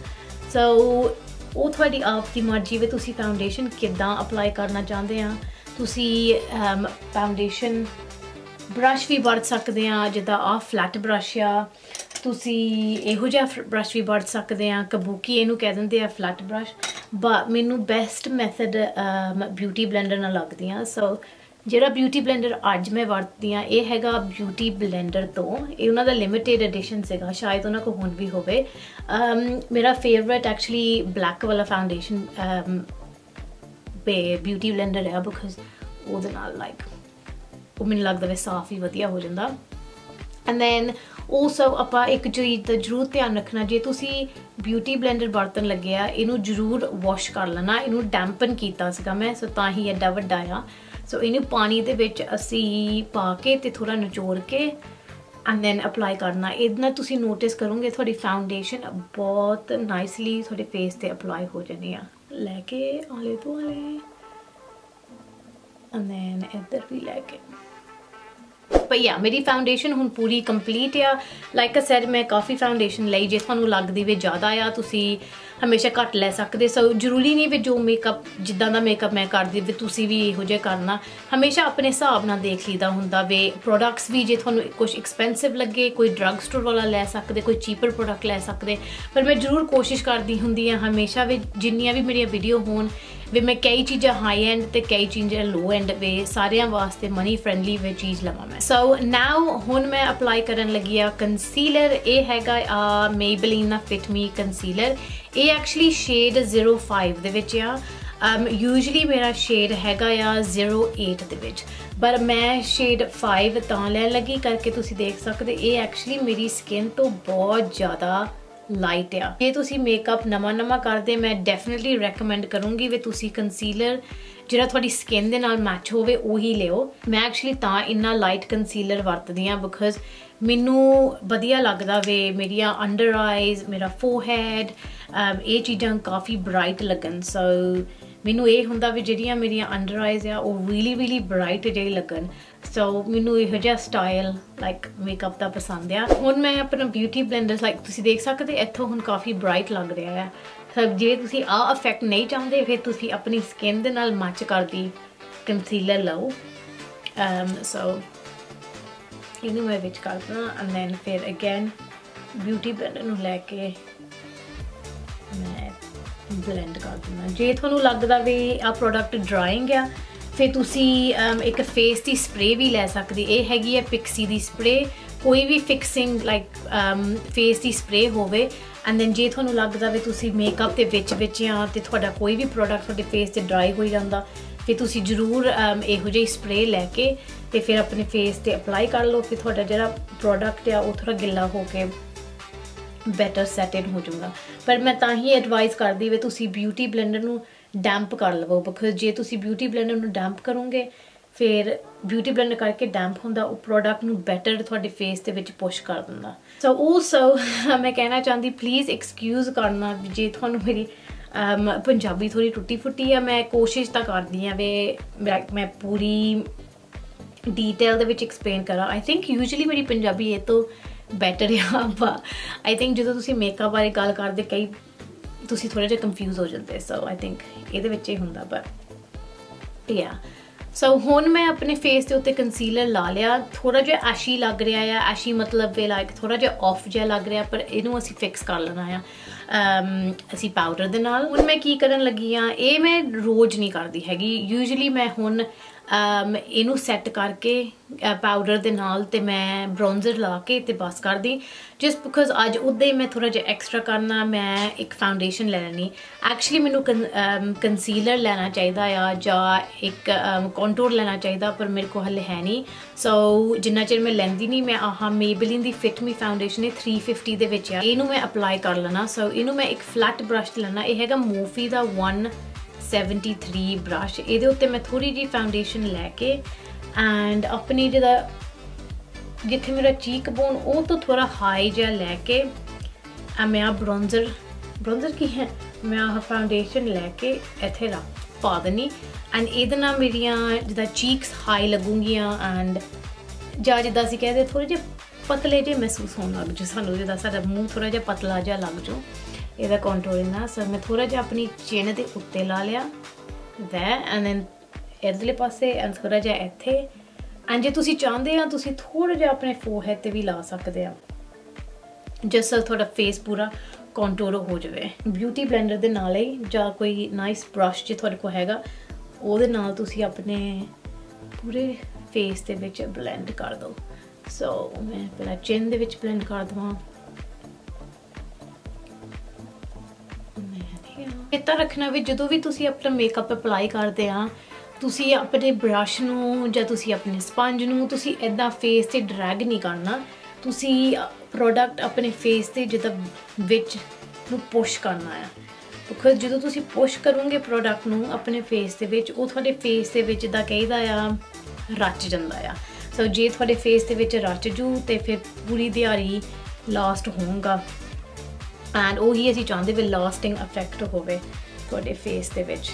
सो वो थोड़ी आपकी मर्जी वे तुसी फाउंडेशन किद्दां अप्लाई करना चाहते हैं। तुसी फाउंडेशन ब्रश भी वरत सकते हैं जिद्दां आ फ्लैट ब्रश आ तुसी इहो जिहा ब्रश भी वरत सकते हैं कबूकी इनू कह दिंदे आ फ्लैट ब्रश बट मैनू बेस्ट मैथड ब्यूटी ब्लेंडर नाल लगदी आ। सो जिहड़ा ब्यूटी ब्लेंडर अज मैं वरतदी हाँ ये हैगा ब्यूटी ब्लेंडर तो ये उन्हों का लिमिटेड एडिशन सीगा शायद उन्होंने को हुण भी होवे। um, मेरा फेवरेट एक्चुअली ब्लैक वाला फाउंडेशन ब्यूटी ब्लेंडर है बिकॉज वो लाइक वो मैनूं लगदा वे साफ ही वधिया हो जाता। एंड दैन ओसो आपां एक चीज़ का जरूर ध्यान रखना जे तुसी ब्यूटी ब्लेंडर बरतन लगे आ इनू जरूर वॉश कर लेना। इनू डैंपन किया सीगा मैं सो तां ही एडा वड्डा आ। सो इनू पानी दे विच असी पा के ते थोड़ा निचोड़ के एंड दैन अप्लाई करना। इहदे नाल तुसी नोटिस करोगे थोड़ी फाउंडेशन बहुत नाइसली थोड़े फेस ते अप्लाई हो जानी आ। लैके आले दुआले एंड दैन इधर भी लैके पर या मेरी फाउंडेशन हुण पूरी कंप्लीट आ। लाइक अ सैड मैं काफ़ी फाउंडेशन लाई जे तुहानूं लगदी वे ज़्यादा आ तुसी हमेशा घट लै सकते। सो जरूरी नहीं भी जो मेकअप जिद्दां दा मेकअप मैं करदी वे तुसी भी इहो जिहा करना। हमेशा अपने हिसाब नाल देख लीदा हुंदा वे। प्रोडक्ट्स भी जे तुहानूं कुछ एक्सपेंसिव लगे कोई ड्रग स्टोर वाला लै सकते कोई चीपर प्रोडक्ट लै सकते पर मैं जरूर कोशिश करदी हुंदी हां हमेशा वे जिन्नियां भी मेरियां वीडियो होण वे मैं कई चीज़ां हाई एंड ते कई चीज़ां लो एंड वे सारियां वास्ते मनी फ्रेंडली वे चीज़ लवां मैं। सो नाउ हुण मैं अप्लाई करन लगी आ कंसीलर। ये हैगा आ मेबेलिन दा फिट मी कंसीलर। ये एक्चुअली शेड ज़ीरो फाइव दे विच आ। यूजली मेरा शेड हैगा आ ज़ीरो एट दे विच पर मैं शेड फाइव तां लैन लगी करके तुसी देख सकते ये एक्चुअली मेरी स्किन तो बहुत ज़्यादा लाइट आ। जे तुसी मेकअप नवा नवा करदे मैं डेफिनेटली रेकमेंड करूँगी वे तुसी कंसीलर जिहड़ा थोड़ी स्किन दे नाल मैच होवे उही लिओ। मैं एक्चुअली तां इन्ना लाइट कंसीलर वरतदी हां बिकॉज मैनू वधिया लगदा वे मेरिया अंडर आईज मेरा फोरहेड ये चीज़ां काफ़ी ब्राइट लगन। सो मैनू ये हुंदा भी जिहड़ियां मेरिया अंडर आईज आ वो रियली रियली ब्राइट जिही लगन। सो मैनू इहो जिहा स्टाइल लाइक मेकअप दा पसंद आ। हुण मैं अपना ब्यूटी ब्लेंडर लाइक तुसीं देख सकदे इत्थों हुण काफ़ी ब्राइट लग रहा है। सब जे तुसी आ इफेक्ट नहीं चाहते फिर तुसी अपनी स्किन दे नाल मैच करदी कंसीलर लो। सो इनू मैं विच कर देना एंड दैन फिर अगेन ब्यूटी ब्लेंडर नू लैके मैं ब्लेंड कर देना। जे तुहानू लगदा भी आ प्रोडक्ट ड्राइंग आ फिर तुसी एक फेस की स्प्रे भी लै सकदे। ये हैगी है पिक्सी की स्प्रे, कोई भी फिक्सिंग लाइक फेस की स्प्रे होवे एंड दैन जे तुहानू लगदा भी तुसी मेकअप के विच विच आ ते तुहाडा कोई भी प्रोडक्ट तुहाडे फेस ते ड्राई हो जांदा फिर तुसी जरूर इहो जी स्प्रे लैके ते फिर अपने फेस ते अप्लाई कर लो। फिर तुहाडा जिहड़ा प्रोडक्ट आ वो थोड़ा गिला होके बैटर सैटिड हो जाऊगा। पर मैं तां ही एडवाइस करदी वे तुसी ब्यूटी ब्लेंडर नू डैंप कर लवो बिकॉज जे तुसी ब्यूटी ब्लेंडर नू डैंप करोगे फिर ब्यूटी ब्लेंडर करके डैंप होंदा वो प्रोडक्ट नू बैटर तुहाडे फेस दे विच पुश कर दिंदा। सो ऑल्सो मैं कहना चाहती प्लीज़ एक्सक्यूज़ करना जे तुहानू मेरी Um, पंजाबी थोड़ी टुटी फुटी है। मैं कोशिश तो करदी हाँ वे मैं पूरी डिटेल दे विच एक्सप्लेन करा। आई थिंक यूजली मेरी पंजाबी ये तो बैटर है आई थिंक जो तुसी मेकअप बारे गल करदे कई तुसी थोड़े जे कंफ्यूज हो जाते। सो आई थिंक ये विच ही हुंदा पर या सो हुण मैं अपने फेस के उत्ते कंसीलर ला लिया। थोड़ा जिहा ऐशी लग रहा है, ऐशी मतलब वे लाइक थोड़ा जिहा ऑफ जिहा लग रहा पर इनू असी फिक्स कर लेना है असी पाउडर दे नाल। हुण मैं की करन लगी हाँ ये मैं रोज़ नहीं करती हैगी। यूजली मैं हुण इनू सैट करके पाउडर दे नाल ते मैं ब्रॉन्जर ला के ते बस कर दी जस्ट बिकॉज अज उदे मैं थोड़ा जिहा एक्सट्रा करना मैं एक फाउंडेशन ले लैनी। एक्चुअली मैनू कंसीलर लेना चाहिए या जा एक कॉन्टोर लेना चाहिए पर मेरे को हले है नहीं। सो so, जिन्ना चिर मैं लैंदी नहीं मैं आह मेबलिन दी फिट मी फाउंडेशन है थ्री फिफ्टी दे विच इनू मैं अप्लाई कर लेना। सो so, इनू मैं एक फ्लैट ब्रश लेना। यह हैगा मोफी दा वन सैवनटी थ्री ब्रश। ये उत्ते मैं थोड़ी जी फाउंडेशन लैके एंड अपनी जिदा जिथे मेरा चीक बोन वो तो थोड़ा हाई जहा लैके मैं आ ब्रॉन्जर ब्रॉन्जर की है मैं आ फाउंडेशन लैके इत्थे रख पा देनी एंड ये ना मेरिया जिदा चीक्स हाई लगूंगियां एंड जा जिदा असीं कहते थोड़े जे पतले जे महसूस होने लग जाओ सानू जिदा साडा मूँह थोड़ा जिहा पतला जिहा लग जाओ ਇਹਦਾ ਕੰਟੂਰ इन्ना। सो मैं थोड़ा जिहा अपनी चिन के उत्ते ला लिया वै एंड दैन इधरले पासे एंड थोड़ा जिहा इत्थे एंड जे तुसी चाहते हैं तुसी थोड़ा जिहा अपने फोरहेड ते भी ला सकते हैं जिस नाल थोड़ा फेस पूरा कंटूर हो जाए। ब्यूटी ब्लेंडर दे नाल ही जां कोई नाइस ब्रश जे तुहाडे कोल हैगा ओहदे नाल तुसी अपने पूरे फेस दे विच ब्लेंड कर दो। सो मैं पहला चिन दे विच ब्लेंड कर दवां। चेता रखना भी जो भी तुसी अपना मेकअप अप्लाई करते हैं तुसी अपने ब्रश नूं जां तुसी अपने स्पंज नूं तुसी इदां फेस से ड्रैग नहीं करना। तुसी प्रोडक्ट अपने फेस से जिदा विच नूं पुश करना है बिकॉज जो तुसी पुश करोगे प्रोडक्ट नूं अपने फेस दे विच वो थोड़े फेस दे विच दा कहीदा आ रच जांदा आ। सो जे थोड़े फेस दे विच रच जू ते फिर पूरी दिहाड़ी लास्ट होगा एंड वही असीं चाहते भी लास्टिंग इफेक्ट होवे थोड़े फेस दे विच।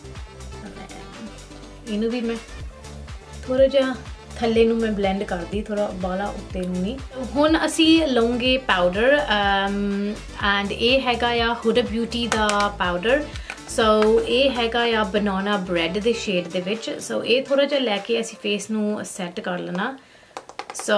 इनू भी मैं थोड़ा जिहा थल्ले नूं मैं ब्लेंड कर दी थोड़ा बाला उत्ते नूं नहीं। हुण असीं लवांगे पाउडर एंड ये हैगा आ हुडा ब्यूटी दा पाउडर। सो ये हैगा आ बनाना ब्रेड दे शेड दे विच। सो ये थोड़ा जिहा लैके असीं फेस नूं सैट कर लेना। सो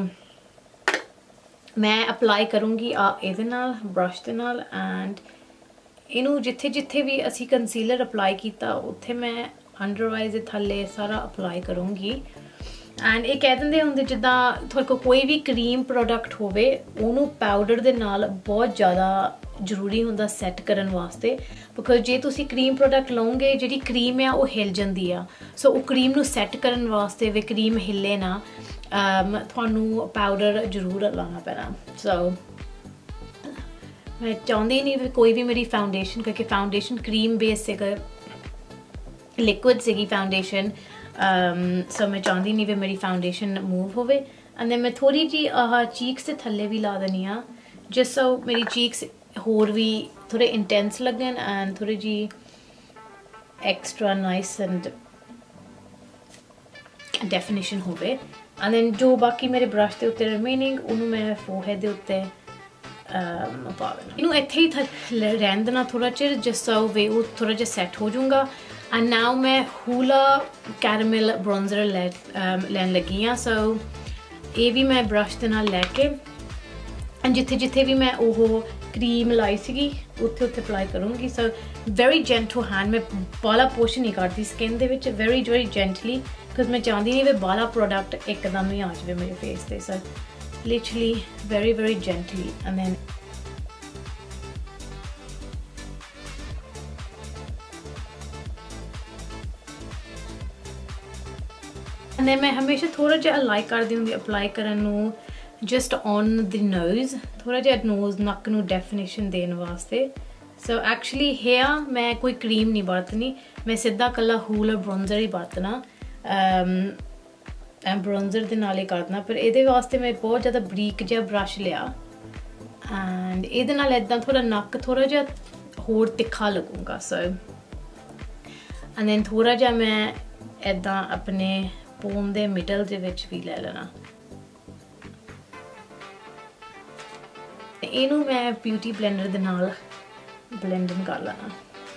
मैं अप्लाई करूँगी आ इहदे नाल ब्रश दे नाल एंड इनू जिथे जिथे भी असी कंसीलर अप्लाई किया उत्थे मैं अंडरवाइज थल्ले सारा अप्लाई करूँगी। एंड ये कह देंगे होंगे जिदा थोड़े को कोई भी क्रीम प्रोडक्ट होवे उन्होंने पाउडर दे नाल बहुत ज़्यादा जरूरी होंदा सैट करन वास्ते बिकॉज जे तुसी क्रीम प्रोडक्ट लओगे जी क्रीम है वो हिल जाती है। सो वो क्रीम नू सैट करन वास्ते वे क्रीम हिले ना थानू पाउडर जरूर लाना पैना। सो मैं चाहती नहीं भी कोई भी मेरी फाउंडेशन क्योंकि फाउंडेशन क्रीम बेस से लिक्विड सी फाउंडेशन सो मैं चाहती नहीं भी मेरी फाउंडेशन मूव होवे एंड देन मैं थोड़ी जी आह चीक्स से थल्ले भी ला देनी हाँ जिस सो मेरी चीक्स होर भी थोड़े इंटेंस लगन एंड थोड़ी जी एक्स्ट्रा नाइस एंड डेफिनेशन होवे एंड देन जो बाकी मेरे ब्रश के उत्ते रिमेनिंग उन्होंने मैं फोरहेड के उत्ते ਪਾ ਦੇਣਾ। ਇਹਨੂੰ ਇੱਥੇ ਹੀ ਰਹਿਣ ਦੇਣਾ ਥੋੜ੍ਹਾ ਚਿਰ ਜਿਸ ਸੋ ਵੇ ਉਹ ਥੋੜ੍ਹਾ ਜਿਹਾ ਸੈੱਟ ਹੋ ਜਾਊਗਾ। ਐਂਡ ਨਾਓ ਮੈਂ ਹੂਲਾ ਕੈਰਮਲ ਬਰੋਂਜ਼ਰ ਲੈ ਲੈਣ ਲੱਗੀ ਹਾਂ। ਸੋ ਇਹ ਵੀ ਮੈਂ ਬਰਸ਼ ਦੇ ਨਾਲ ਲੈ ਕੇ ਐਂਡ ਜਿੱਥੇ ਜਿੱਥੇ ਵੀ ਮੈਂ ਉਹ ਕਰੀਮ ਲਾਈ ਸੀਗੀ ਉੱਥੇ ਉੱਥੇ ਅਪਲਾਈ ਕਰੂੰਗੀ। ਸੋ ਵੈਰੀ ਜੈਂਟਲ ਹੈਂਡ, ਮੈਂ ਬਾਲਾ ਪੁਸ਼ ਨਹੀਂ ਕਰਦੀ ਸਕਿਨ ਦੇ ਵਿੱਚ, ਵੈਰੀ ਵੈਰੀ ਜੈਂਟਲੀ, ਬਿਕੋਜ਼ ਮੈਂ ਚਾਹੁੰਦੀ ਨਹੀਂ ਵੀ ਬਾਲਾ ਪ੍ਰੋਡਕਟ ਇੱਕਦਮ ਹੀ ਆ ਜਾਵੇ ਮੇਰੇ ਫੇਸ 'ਤੇ। So literally very very gently and then and then ਮੈਂ ਹਮੇਸ਼ਾ ਥੋੜ੍ਹਾ ਜਿਹਾ ਲਾਈਕ ਕਰਦੀ ਹੁੰਦੀ ਅਪਲਾਈ ਕਰਨ ਨੂੰ just on the nose, थोड़ा जिहा nose नक नू डेफिनेशन देने वास्ते। so actually here मैं कोई क्रीम नहीं बरतनी, मैं सीधा कला हूल ब्रोंजर ही बरतना एंड ब्रोंजर दे नाल ही करना। पर इहदे वास्ते मैं बहुत ज़्यादा बरीक जिहा ब्रश लिया एंड इहदे नाल इदां थोड़ा नक थोड़ा जिहा होर तिखा लगूगा। सो एंड देन थोड़ा जिहा मैं इदां अपने पोम दे मिडल दे विच भी ले लेना। ਇਹਨੂੰ ਮੈਂ ਬਿਊਟੀ ਬਲੈਂਡਰ ਦੇ ਨਾਲ ਬਲੈਂਡਿੰਗ ਕਰ ਲੈਣਾ।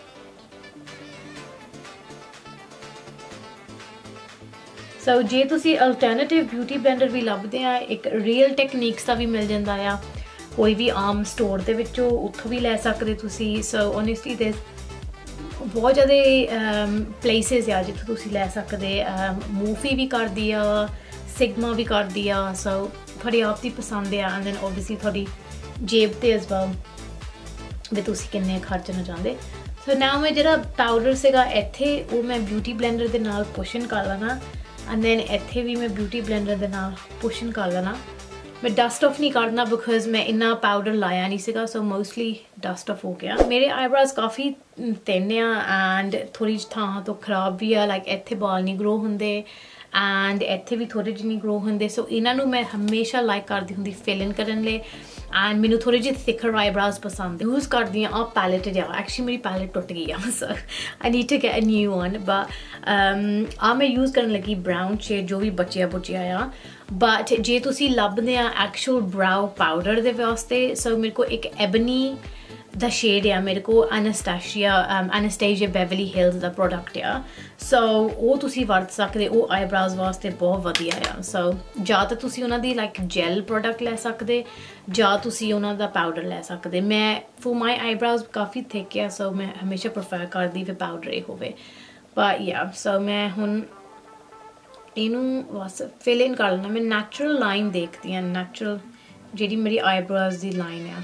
ਸੋ ਜੇ ਤੁਸੀਂ ਅਲਟਰਨੇਟਿਵ ਬਿਊਟੀ ਬਲੈਂਡਰ ਵੀ ਲੱਭਦੇ ਆ, ਇੱਕ ਰੀਅਲ ਟੈਕਨੀਕਸ ਦਾ ਵੀ ਮਿਲ ਜਾਂਦਾ ਆ ਕੋਈ ਵੀ ਆਮ ਸਟੋਰ ਦੇ ਵਿੱਚੋਂ, ਉੱਥੋਂ ਵੀ ਲੈ ਸਕਦੇ ਤੁਸੀਂ। ਸੋ ਓਨੈਸਟਲੀ ਦੇ ਬਹੁਤ ਜ਼ਿਆਦਾ ਪਲੇਸਿਸ ਆ ਜਿੱਥੋਂ ਤੁਸੀਂ ਲੈ ਸਕਦੇ। ਮੂਫੀ ਵੀ ਕਰਦੀ ਆ, ਸਿਗਮਾ ਵੀ ਕਰਦੀ ਆ। ਸੋ ਤੁਹਾਡੀ ਆਪ ਦੀ ਪਸੰਦ ਆ ਐਂਡ ਦੈਨ ਓਬਵੀਅਸਲੀ ਤੁਹਾਡੀ जेब ते as well भी तुसी किन्ने खर्चना चाहते। सो नाउ मैं जिहड़ा पाउडर सीगा इत्थे वो मैं ब्यूटी ब्लेंडर दे नाल पुशन कर लेना एंड देन इत्थे भी मैं ब्यूटी ब्लेंडर दे नाल पुशन कर लेना। मैं डस्ट ऑफ नहीं करना बिकॉज मैं इन्ना पाउडर लाया नहीं सीगा, सो मोस्टली डस्ट ऑफ हो गया। मेरे आईब्रोज काफ़ी थिन आ एंड थोड़ी थां तो खराब भी आ, लाइक इत्थे बाल नहीं ग्रो होंदे एंड इत्थे भी थोड़े जिहे नहीं ग्रो होंदे। सो इन्हां नूं मैं हमेशा लाइक करदी हुंदी फिल इन करन लई एंड मैनू थोड़े जे थिकर आईब्रोज पसंद यूज़ करती हाँ। आप पैलेट जा एक्चुअली मेरी पैलेट टुट गई है, so I need to get a new one. But आ मैं यूज़ करन लगी ब्राउन शेड जो भी बचिया बुचिया आ। बट जे तुसी लभदे आ एक्चुअल ब्राउ पाउडर दे वास्ते, सो मेरे को एक एबनी द शेड आ मेरे को एनास्टेशिया एनास्टेशिया बेवली हिल्स दा प्रोडक्ट आ। सो वो तुसी वरत सकदे, वो आईब्रोज वास्ते बहुत वधिया आ। सो जां तां तुसी उन्हां दी लाइक जैल प्रोडक्ट ले सकदे जां तुसी उन्हां दा पाउडर ले सकदे। मैं फॉर माई आईब्रोज काफ़ी थिक आ, सो मैं हमेशा प्रेफर करदी भी पाउडर ही होवे। बट या सो मैं हुण इनू बस फिल इन कर लेना। मैं नैचुरल लाइन देखती हाँ, नैचुरल जिहड़ी मेरी आईब्रोज दी लाइन है।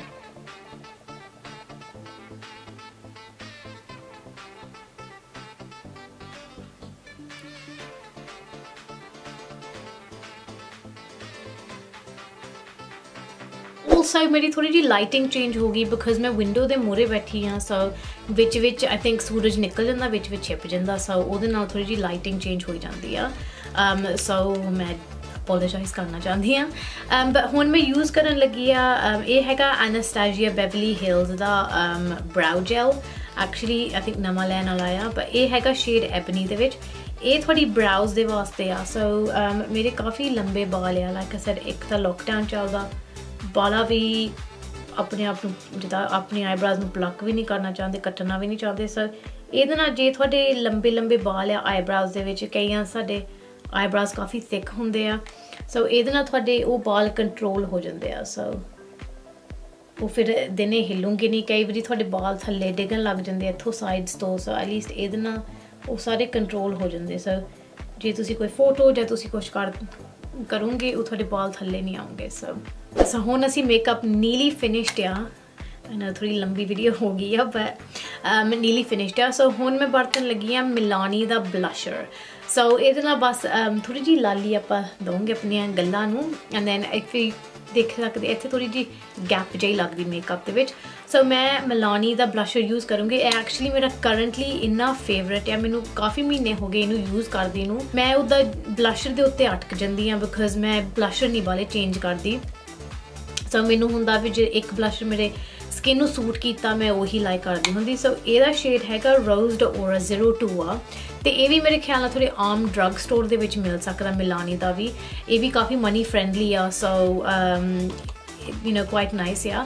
ऑल्सो मेरी थोड़ी जी लाइटिंग चेंज हो गई बिकॉज मैं विंडो के मूहरे बैठी हाँ। सो विच विच आई थिंक सूरज निकल जाता, विच विच छिप जाता। सो वो थोड़ी जी लाइटिंग चेंज हो जाती है। सो मैं अपोलोजाइज करना चाहती हाँ। बट हुण मैं यूज़ करन लगी आ ये हैगा एनास्टेशिया बेवली हिल्स दा brow gel. Actually I think नवा लैन वाला आ, पर यह हैगा शेड एबनी दे विच। ये थोड़ी ब्राउज दे वास्ते आ। सो मेरे काफ़ी लंबे बाल आ, लाइक आई सेड एक तो लॉकडाउन चलदा, बाला भी अपने आप जिदा अपनी आईब्रोज में प्लक भी नहीं करना चाहते, कट्टना भी नहीं चाहते। सर ये जे थोड़े लंबे लंबे बाल आ आईब्रोज के विच, कई साडे आईब्रोज काफ़ी थिक होंदे आ। सो ये थोड़े वो बाल कंट्रोल हो जाते हैं। सो वो फिर दिने हिलूंगे नहीं, कई बार थोड़े बाल थले डिगन लग जाते इत्थों साइड्स तो। सो एटलीस्ट ये वो सारे कंट्रोल हो जाते। सो जे तुसी कोई फोटो या तुसी कुछ कर करूँगे वो थोड़े बाल थले नहीं आएंगे। सो सो हुण असी मेकअप नीली फिनिश्ड आ। थोड़ी लंबी वीडियो हो गई है पर नीली फिनिश्ड आ। सो हुण मैं बरतन लगी हाँ मिलानी दा ब्लशर। सो ये बस थोड़ी जी लाली आप दूँगे अपन गल्लां नूं एंड दैन इफ देख सकते इत्थे थोड़ी जी गैप जी लगती मेकअप के विच। सो मैं मिलानी दा ब्लशर यूज़ करूँगी। एक्चुअली मेरा करंटली इन्ना फेवरेट है, मैनू काफ़ी महीने हो गए इनू यूज़ करदी नूं। मैं उदा ब्लशर के उत्ते अटक जाती हाँ बिकॉज मैं ब्लशर नहीं वाले चेंज करती। सो मैनू हुंदा भी जे एक ब्लशर मेरे स्किन नूं सूट किया मैं उही लाइक करती होंगी। सो ਇਹਦਾ शेड हैगा रोज़ड ओरा ज़ीरो टू आ ते ये भी मेरे ख्याल थोड़े आम ड्रग स्टोर के विच मिल सकता मिलानी का भी। ये भी काफ़ी मनी फ्रेंडली आ। So you know quite nice आ।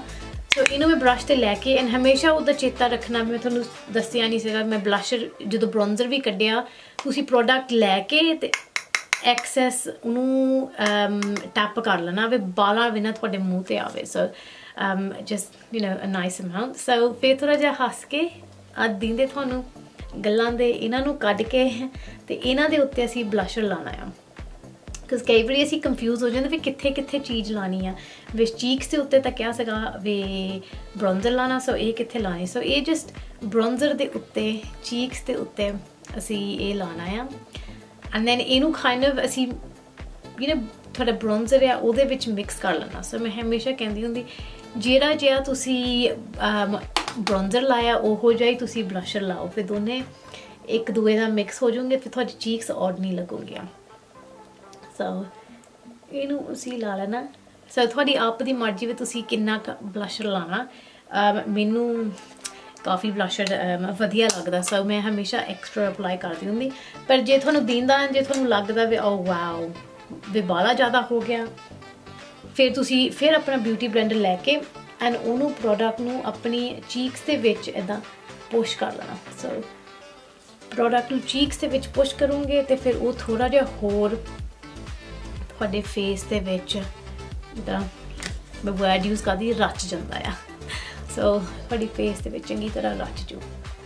सो इनू मैं ब्रश से लैके एंड हमेशा उदा चेता रखना, मैं थोनू दसिया नहीं सीगा, मैं ब्लशर जो ब्रोंजर भी कढ़िया तुसी प्रोडक्ट लैके ते एक्सेस उन्होंने टैप कर लेना वे बाला भी ना थोड़े मुँह ते आवे। So just you know a nice amount. So फिर थोड़ा जिहा हस के अज दींदे थोनू गल्लां दे इन्हां नू कढ के ते इन्हां दे उत्ते असीं ब्लशर लाना आ, बिकॉज कई बार असीं कंफ्यूज हो जाते भी कित्थे कित्थे चीज़ लानी आ। वे चीक्स के उत्ते तक क्या सगा वे ब्रोंजर लाना, सो ये कित्थे लानी, सो ये जस्ट ब्रोंजर दे उत्ते चीक्स दे उत्ते असीं ये लाना आ। एंड दैन इनू काइंड ऑफ असीं यू नो थोड़ा ब्रोंजर है उहदे विच मिक्स कर लेना। सो मैं हमेशा कहंदी हुंदी जिहड़ा जिहा तुसीं ब्रोंजर लाया उहो जिहा ही तुसीं ब्लशर लाओ, फिर दोने एक दूए नाल मिक्स हो जाऊंगे, फिर थोड़ी चीक्स ऑड नहीं लगूंगियां। सो इनू उसी ला लेना। सो थोड़ी आप दी मर्जी वे तुसीं किन्ना ब्लशर लाना। मैनू काफ़ी ब्लशर वधिया लगदा, सो मैं हमेशा एक्सट्रा अप्लाई करदी हुंदी। पर जे तुहानू दींदा जे तुहानू लगदा वे ओ वाओ वे बाला ज़्यादा हो गया, फिर तुसी फिर अपना ब्यूटी ब्लेंडर लैके एंड उन्होंने प्रोडक्ट नू अपनी चीक्स दे विच इदां पुश कर लेना। सो प्रोडक्ट नू चीक्स दे विच पुश करूँगे तो फिर वो थोड़ा जिहा होर तुहाडे फेस दे विच इदां मैं वर्ड यूज़ करदी रच जांदा आ। सो तुहाडी फेस दे विच चंगी तरह रच जू।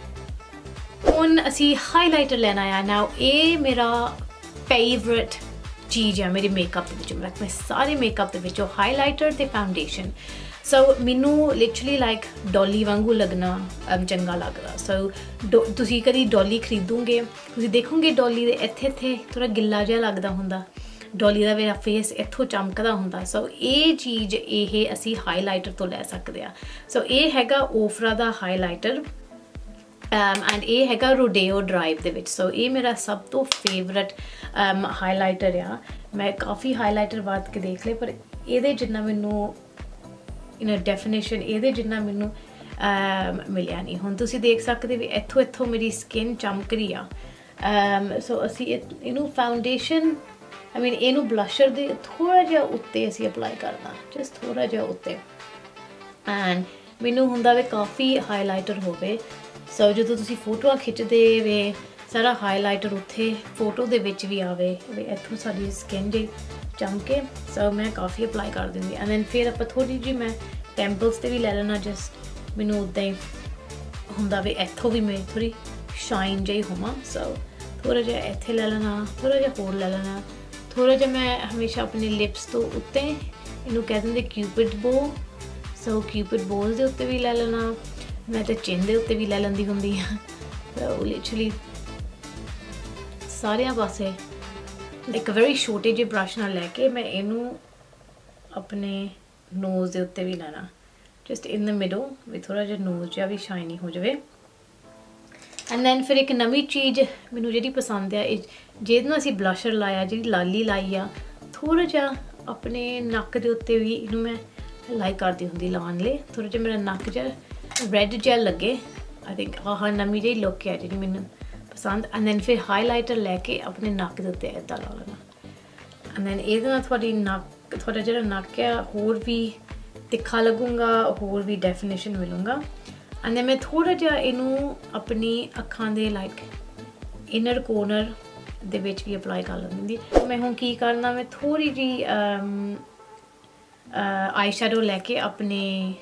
हुण असीं हाईलाइटर लैना आ। नाउ ये मेरा फेवरेट चीज़ है मेरे मेकअप के, लाइक मैं सारे मेकअप के हाईलाइटर ते फाउंडेशन। सो मैनू लिटरली लाइक डॉली वांगू लगना चंगा लगता। सो तुसी कभी डॉली खरीदोगे तुसी देखोगे डॉली दे इत्थे इत्थे थोड़ा गिल्ला जिहा लगदा हुंदा, डॉली दा मेरा फेस इत्थों चमकदा हुंदा। सो ये चीज़ ये असी हाईलाइटर तो लै सकते हैं। सो ये हैगा ओफरा दा हाईलाइटर एंड ये हैगा रोडेओ ड्राइव दे विच। सो ये मेरा सब तो फेवरेट हाईलाइटर आ। मैं काफ़ी हाईलाइटर वरत के देख ले पर ये जिन्ना मैनू यू नो डेफिनेशन ये जिन्ना मैनू मिलिया नहीं। हुण तुसीं देख सकते भी इत्थों इत्थों मेरी स्किन चमक रही आ। सो असी इनू फाउंडेशन आई मीन इनू ब्लशर दे थोड़ा जिहा उत्ते असी अप्लाई करना, जस्ट थोड़ा जिहा उत्ते। एंड मैनू हुंदा वे काफ़ी हाईलाइटर होवे। सो जो तुसीं फोटोआं खिच्चदे वे सारा हाईलाइटर उत्थे फोटो दे विच भी आवे वे इत्थों साडी स्किन जी चमके। सो मैं काफ़ी अप्लाई कर दूँगी एंड दैन फिर आप थोड़ी जी मैं टैंपल्स ते भी लै लेना, जस्ट मैनू उदां ही हुंदा वे इत्थों भी मेरी थोड़ी शाइन जी होवां। सो थोड़ा जिहा इत्थे लै लेना, थोड़ा जिहा होर लै लेना, थोड़ा जिहा मैं हमेशा अपने लिप्स तो उत्ते इनू कह दिंदे क्यूपिड बो। सो क्यूपिड बोज दे उत्ते भी लै लेना, मैं तो चिन दे उत्ते भी लै लैंदी हुंदी हां। सो लिटरली सारियां पासे एक वेरी छोटे जे ब्रश नाल लैके मैं इनू अपने नोज़ दे उत्ते भी लैना, जस्ट इन द मिडल भी थोड़ा जिहा नोज़ जिहा भी शाइनी हो जाए। एंड दैन फिर एक नवी चीज़ मैनू जिहड़ी पसंद है जिहदे नाल असीं ब्लशर लाया जिहड़ी लाली लाई आ थोड़ा जिहा अपने नक दे उत्ते भी इनू मैं लाइक करदी हुंदी लाउण लई, थोड़ा जिहा मेरा नक जिहा रैड जिहा लगे। I think ah Navi ji look है जी मैनू पसंद। एंड दैन फिर हाईलाइटर लैके अपने नक दे उत्ते इदां ला लेना। एंड दैन इहदे नाल थोड़ी नक थोड़ा जिहा नक है होर भी तिखा लगूंगा, होर भी डेफिनेशन मिलूंगा। एंड दैन मैं थोड़ा जिहा इनू अपनी अखां दे लाइक इनर कोर्नर दे विच भी अप्लाई कर लैंदी। मैं हुण की करना मैं थोड़ी जी आई शैडो लैके अपने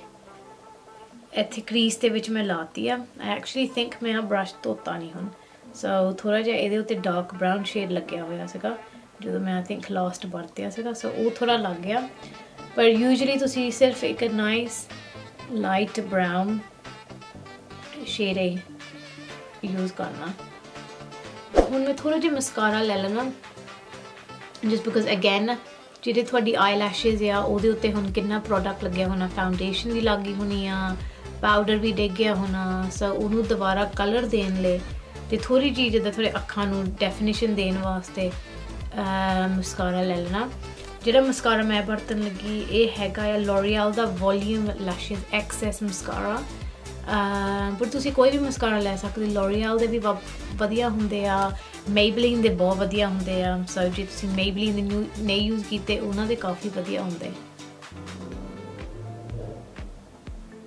इत्थे क्रीज दे विच मैं लाती आ। आई एक्चुअली थिंक मैं ब्रश धोता नहीं हुण। सो थोड़ा जिहा इहदे उत्ते डार्क ब्राउन शेड लग्या होया सीगा जो मैं आई थिंक लास्ट वरतिया सीगा। सो वो थोड़ा लग गया, पर यूजली तुसीं सिर्फ एक nice light brown shade use करना। हुण मैं थोड़ा जिहा मस्कारा लै लेना, जस्ट बिकॉज अगैन जिहड़े थोड़ी आई लैशिज आ उहदे उत्ते हुण कितना प्रोडक्ट लग्या होना, फाउंडेशन भी लग गई होनी आ, पाउडर भी डिग गया होना। सो उन्होंने दोबारा कलर देने ले तो थोड़ी जी जिद्दां थोड़े अखां नूं डेफिनेशन देने वास्ते मस्कारा लै लेना। जिहड़ा मस्कारा मैं बरतन लगी ये हैगा आ लॉरियल दा वॉल्यूम लैशिज एक्सेस मस्कारा। पर तुसीं कोई भी मस्कारा लै सकदे, लॉरियल दे भी वधिया हुंदे आ, मेबलिन दे बहुत वधिया हुंदे आ। सो जे तुसीं मेबलिन दे नहीं यूज़ कीते उन्हां दे काफ़ी वधिया हुंदे।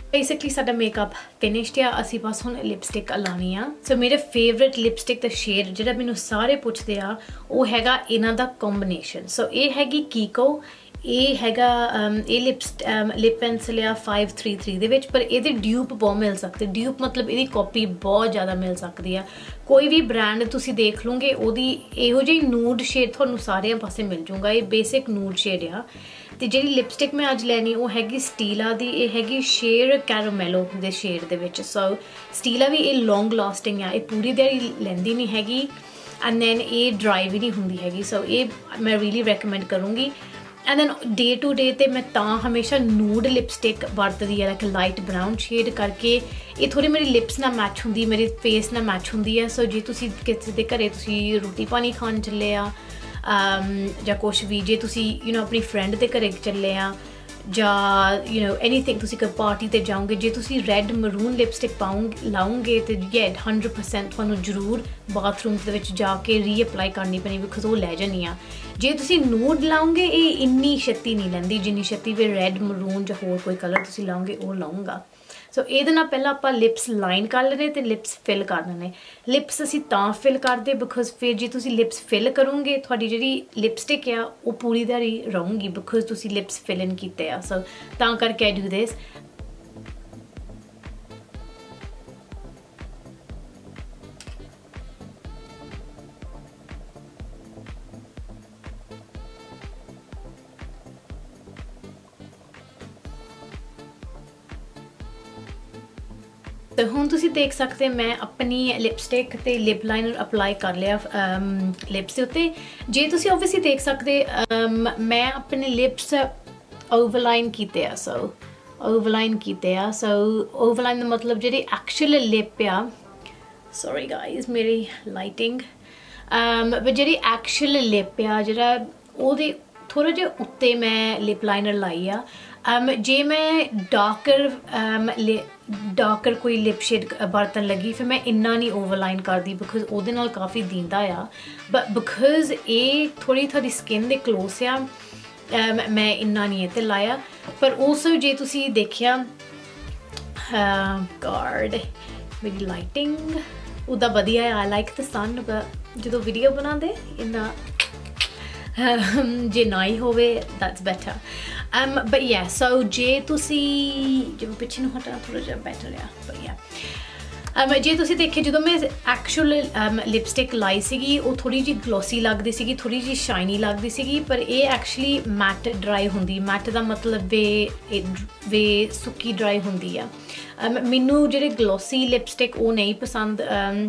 बेसिकली साडा मेकअप फिनिश्ड आ, असी बस हुण लिपस्टिक लानी आ। सो मेरे फेवरेट लिपस्टिक दा शेड जिहड़ा मैनूं सारे पुछदे आ वो हैगा इन्हां दा कॉम्बिनेशन। सो ये हैगी कीको, ये हैगा ये लिपस्ट लिप पेंसिल आ फाइव थ्री थ्री दे विच, पर ये ड्यूप बहुत मिल सकते। ड्यूप मतलब ये कॉपी बहुत ज़्यादा मिल सकती है। कोई भी ब्रांड तुसी देख लोगे ओदी इहो जी नूड शेड तुहानूं सारे पासे मिल जूगा। ये बेसिक नूड शेड आ। तो जी लिपस्टिक मैं अज लैनी वो हैगी स्टीला दी, ये हैगी शेर कैरामेलो दे शेड दे विच। सो स्टीला भी ये लॉन्ग लास्टिंग आ, ये पूरी दिहाड़ी लैंदी नहीं हैगी एंड दैन ये ड्राई भी नहीं हुंदी हैगी। सो ये मैं रियली रैकमेंड करूँगी। And then day to day तो मैं तां हमेशा नूड लिपस्टिक वरतदी है, लाइक लाइट ब्राउन शेड करके। ये थोड़ी मेरी लिप्स ना मैच होंदी, मेरे फेस ना मैच होंदी है। सो जे तुसी किसी दे घरे तुसी रोटी पानी खान चले आ जां कुछ भी, जे तुसी यू नो अपनी फ्रेंड दे घरे चले आ जां यू नो एनीथिंग तुसी कोई पार्टी ते जाओगे, जे तुसी रेड मरून लिपस्टिक पाओगे लाओगे तो ये हंड्रड परसेंट तुहानूं जरूर बाथरूम दे विच जाके रीअप्लाई करनी पैनी, बिकॉज वो लै जानी आ। जे तुसी नूड लाओगे ये इन्नी छत्ती नहीं लैंदी जिन्नी छत्ती भी रेड मरून जां होर कोई कलर तुसी लाओगे वो लाऊंगा। सो ये पहला आप लिप्स लाइन कर लेने तो लिप्स फिल कर देने। लिप्स असी तां फिल करते बिकॉज फिर जे तुसी लिप्स फिल करोगे थोड़ी जी लिपस्टिक आ वो पूरी दिहाड़ी रहूँगी, बिकॉज तुसी लिप्स फिल इन किए आ। सो तां करके आई डू दिस। तो हुण तुसी देख सकते मैं अपनी लिपस्टिक ते लिप लाइनर अप्लाई कर लिया लिप्स के उत्ते। जे तुसी ऑब्वियसली देख सकते मैं अपने लिप्स ओवरलाइन कीते आ। सो ओवरलाइन कीते आ। सो ओवरलाइन दा मतलब जेह्ड़ी एक्चुअल लिप आ, सॉरी गाइस मेरी लाइटिंग, बट जेह्ड़ी एक्चुअल लिप आ जेह्ड़ा ओह्दे थोड़ा जिहा उत्ते मैं लिप लाइनर लाई आ। Um, जे मैं डार्कर um, डार्कर कोई लिप शेड बरतन लगी फिर मैं इन्ना नहीं ओवरलाइन करती, बिकॉज ਉਹਦੇ ਨਾਲ काफ़ी दींदा आ। बट बिकॉज ये थोड़ी थोड़ी स्किन दे क्लोज आ um, मैं इन्ना नहीं इत्ते लाया। पर ओल्सो जे तुसी देखिया गार्ड मेरी लाइटिंग उदा वधिया आई लाइक द सन, बट जो वीडियो बनाते इन्ना जे ना ही होवे that's better. um but yeah so जे तुसी जो पिछे ਨੂੰ हटना थोड़ा जिहा बेटर आ। but yeah um जे तुसी देखे जो मैं एक्चुअल लिपस्टिक लाई सीगी वो थोड़ी जी ग्लोसी लगदी सीगी, थोड़ी जी शाइनी लगदी सीगी, पर ये एक्चुअली मैट ड्राई हुंदी। मैट दा मतलब वे वे सुक्की ड्राई हुंदी आ। um मैनू जेह्ड़े ग्लोसी लिपस्टिक वो नहीं पसंद।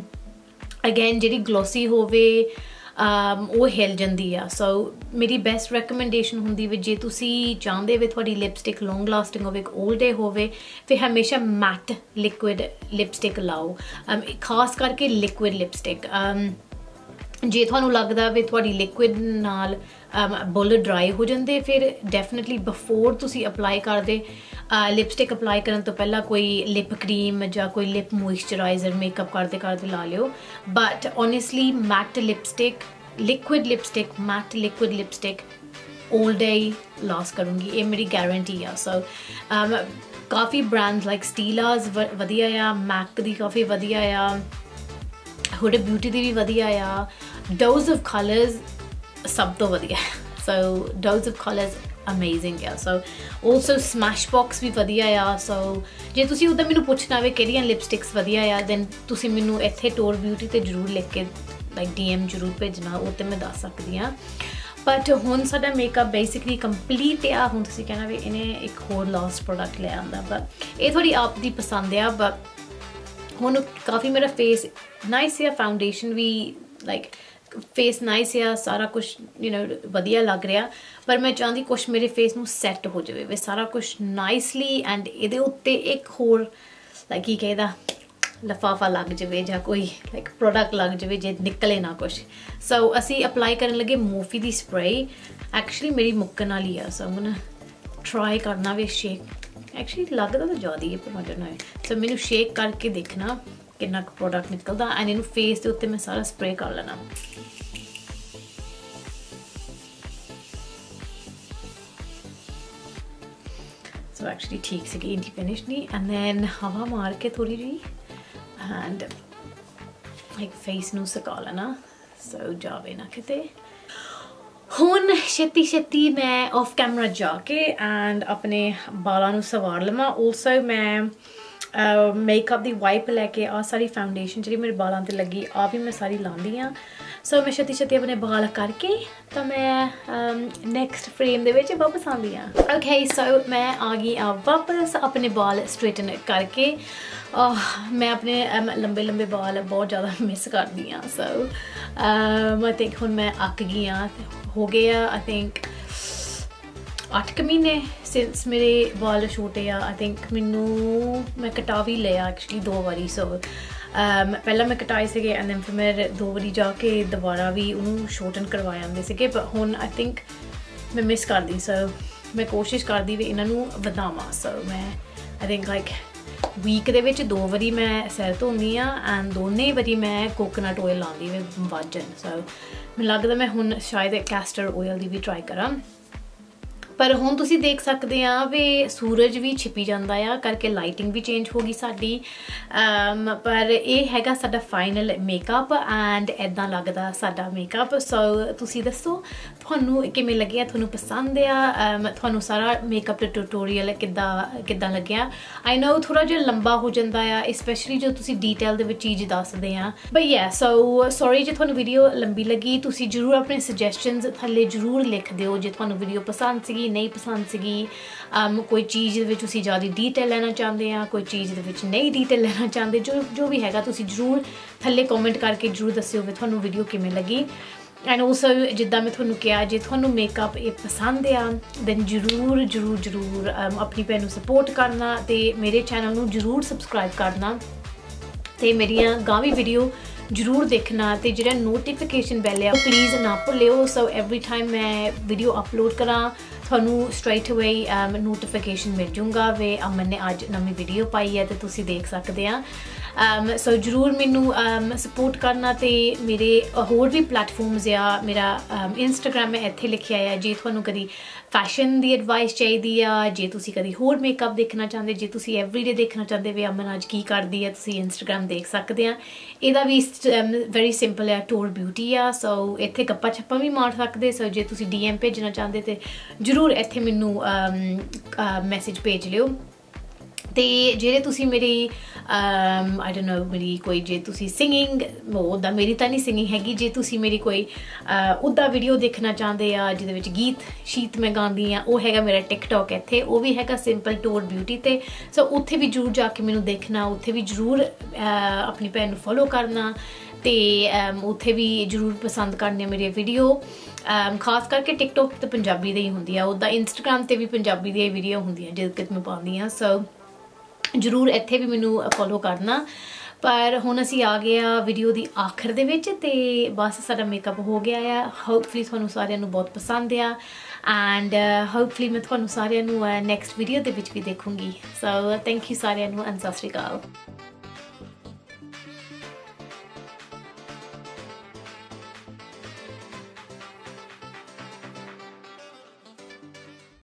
अगेन जेह्ड़ी ग्लोसी होवे वो हिल जाती आ। सो मेरी बेस्ट रिकमेंडेशन होंगी भी जे तुसी चाहते हो थोड़ी लिपस्टिक लॉन्ग लास्टिंग होवे ऑल डे होवे फिर हमेशा मैट लिक्विड लिपस्टिक लाओ, um, खास करके लिक्विड लिपस्टिक। um, जे तुहानूं लगदा भी थोड़ी लिक्विड नाल बुल ड्राई हो जाते फिर डेफिनेटली बिफोर तुसी अप्लाई करदे लिपस्टिक अप्लाई करन तो पहला कोई लिप क्रीम या कोई लिप मॉइस्चराइजर मेकअप करते करते ला लियो। But honestly matte lipstick liquid lipstick matte liquid lipstick all day loss करूँगी, ये मेरी गारंटी आ। सो um, काफ़ी ब्रांड्स लाइक स्टीलाज वधिया आ, मैक दी काफ़ी वधिया आ, हुडा ब्यूटी दी भी वधिया आ, डोज ऑफ कलर्स सब तो वधिया। So those of colours amazing आ। सो ऑल्सो स्मैश बॉक्स भी वधिया आ। सो जे तुसी उदा मैनू पुछना वे किहड़ियां लिपस्टिक्स वधिया आ दैन तुसी मैनू इत्थे टोर ब्यूटी ते जरूर लिख के लाइक डी एम जरूर भेजना, वो तो मैं दस सकती हाँ। बट हुण साडा मेकअप बेसिकली कंप्लीट आ। हुण तुसी कहना भी इन्हें एक होर लास्ट प्रोडक्ट ले आंदा, बट ये थोड़ी आप दी पसंद आ। बट हुण काफ़ी मेरा फेस नाइस आ, फाउंडेशन भी लाइक फेस नाइस आ, सारा कुछ यू नो वधिया लग रहा, पर मैं चाहती कुछ मेरे फेस में सैट हो जाए वे सारा कुछ नाइसली एंड ये उत्ते एक होर लाइक की कहदा लफाफा लग जाए या कोई लाइक प्रोडक्ट लग जाए जे निकले ना कुछ। सो so, असी अप्लाई करन लगे मोफी दी स्प्रे, एक्चुअली मेरी मुक्कन वाली आ। सो मैं ट्राई करना वे शेक, एक्चुअली लगता तो ज़्यादा ही पर मजा ना है। सो मैनू शेक करके देखना कितना प्रोडक्ट निकलता एंड इनू फेस के उत्ते मैं सारा स्प्रे कर लेना। सो एक्चुअली ठीक सी इंटी फिनिश नहीं एंड दैन हवा मार के थोड़ी जी एंड लाइक फेस नू सुका लेना सो जावे ना किते। हुण छेती छेती मैं ऑफ कैमरा जाके एंड अपने बालों नू सवार लवां। ऑल्सो मैं मेकअप दी वाइप लैके आ सारी फाउंडेशन जी मेरे बालों ते लगी आ भी मैं सारी लाँदी हाँ। सो मैं छेती छेती अपने बाल करके तो मैं नैक्सट फ्रेम दे विच वापस आँदी हाँ। ओके सो मैं आ गई आ वापस अपने बाल स्ट्रेटन करके। uh, मैं अपने um, लंबे लंबे बाल बहुत ज़्यादा मिस करदी हाँ। सो आई थिंक हुण मैं अक गई हाँ, हो गया आई थिंक अठ क महीने सिंस मेरे बाल छोटे आ। आई थिंक मैनू मैं कटा भी लिया एक्चुअली दो बारी। सो um, पहला मैं कटाए थे एंड दैन फिर मैं दो बारी जाके दोबारा भी उन्होंने शॉर्टन करवाए आते थे पर हुण आई थिंक मैं मिस करदी। सो मैं कोशिश करदी भी इन्हों वधावां। सो मैं आई थिंक लाइक वीक दे विच दो बारी मैं सिर धोंदी हाँ एंड दोनों बारी मैं कोकोनट ऑयल लाँदी वे वजन। सो मैनूं लगदा मैं हुण शायद कैस्टर ऑयल की भी ट्राई करा। पर हुण तुसी देख सकते हैं वे सूरज भी छिपी जाता है करके लाइटिंग भी चेंज होगी साडी। um, पर यह हैगा साडा फाइनल मेकअप एंड इदां लगदा साडा मेकअप। सो तुसी दसो तुहानू किवें लग्गिया, तुहानू पसंद आ, um, तुहानू सारा मेकअप ट्यूटोरियल किद्दां किद्दां लग्गिया। आई नो थोड़ा जिहा लंबा हो जाता है स्पैशली जो तुसी डिटेल दे विच चीज़ दसदे आ। बट या सो सॉरी जे तुहानू वीडियो लंबी लगी। तुसी जरूर अपने सजैशनस थल्ले जरूर लिख दिओ जे तुहानू वीडियो पसंद सीगी नहीं पसंद सीगी। um, कोई चीज़ विच तुसी ज़्यादा डिटेल लेना चाहते हैं, कोई चीज़ दे विच नहीं डिटेल लेना चाहते, जो जो भी हैगा तुसी जरूर थल्ले कमेंट करके जरूर दस्सिओ कि तुहानू वीडियो किवें लगी। एंड ऑल्सो जिद्दां मैं तुहानू कहा जे तुहानू मेकअप ये पसंद आ दैन जरूर जरूर जरूर um, अपनी भैन नू सपोर्ट करना ते मेरे चैनल नू जरूर सबसक्राइब करना ते मेरियां गां भी वीडियो जरूर देखना ते जिहड़ा नोटिफिकेशन बैल है प्लीज़ ना भुल्लिओ। सो एवरी टाइम मैं वीडियो अपलोड करा थानू स्ट्रेट अवे नोटिफिकेशन मिल जूँगा वे अमन ने अज नवी वीडियो पाई है तो तुसी देख सकते हैं। um, सो so, जरूर मैनू um, सपोर्ट करना ते मेरे होर भी प्लेटफॉर्म्स आ मेरा um, इंस्टाग्राम मैं इत्थे लिखिया है जे थानू कदी फैशन की एडवाइस चाहिए जे तुसी कदी होर मेकअप देखना चाहते जे तुसी एवरीडे देखना चाहते वे अमन अज की करदी है तुसी इंस्टाग्राम देख सकते हैं। इहदा भी वेरी सिंपल है टोर ब्यूटी आ। सो इत्थे गप्पा छप्पा भी मार सकते। सो जे तुसी डी एम भेजना चाहते तो जरूर इत्थे मैनू मैसेज भेज लिओ। ते जेह्ड़े तुसी मेरी आई डोंट नो मेरी कोई जे तुसी सिंगिंग उदा मेरी तां नहीं सिंगिंग हैगी जे तुसी मेरी कोई उदा वीडियो देखना चाहते आ जिहदे विच गीत शीत मैं गांदी हाँ वो हैगा मेरा टिकटॉक इत्थे वो भी हैगा सिंपल टोर ब्यूटी ते। सो उत्थे भी जरूर जाके मैनू देखना उत्थे भी जरूर अपनी भैन नू फॉलो करना ते उत्थे भी जरूर पसंद करने मेरी वीडियो। um, खास करके टिकटॉक तो पंजाबी दी ही हुंदी आ उदा इंस्टाग्राम ते भी पंजाबी दी वीडियो हुंदियां जिहदे मैं पाउंदी हाँ। सो जरूर इत्थे भी मैनू फॉलो करना। पर हुण असीं आ गए आ वीडियो की आखिर दे विच ते बस साडा मेकअप हो गया है। होपफुली तुहानू सारिआं नू बहुत पसंद आ एंड होपफुली मैं तुहानू सारिआं नू नैक्सट वीडियो दे विच भी देखूंगी। सो थैंक यू सारिआं नू एंड सत श्री अकाल।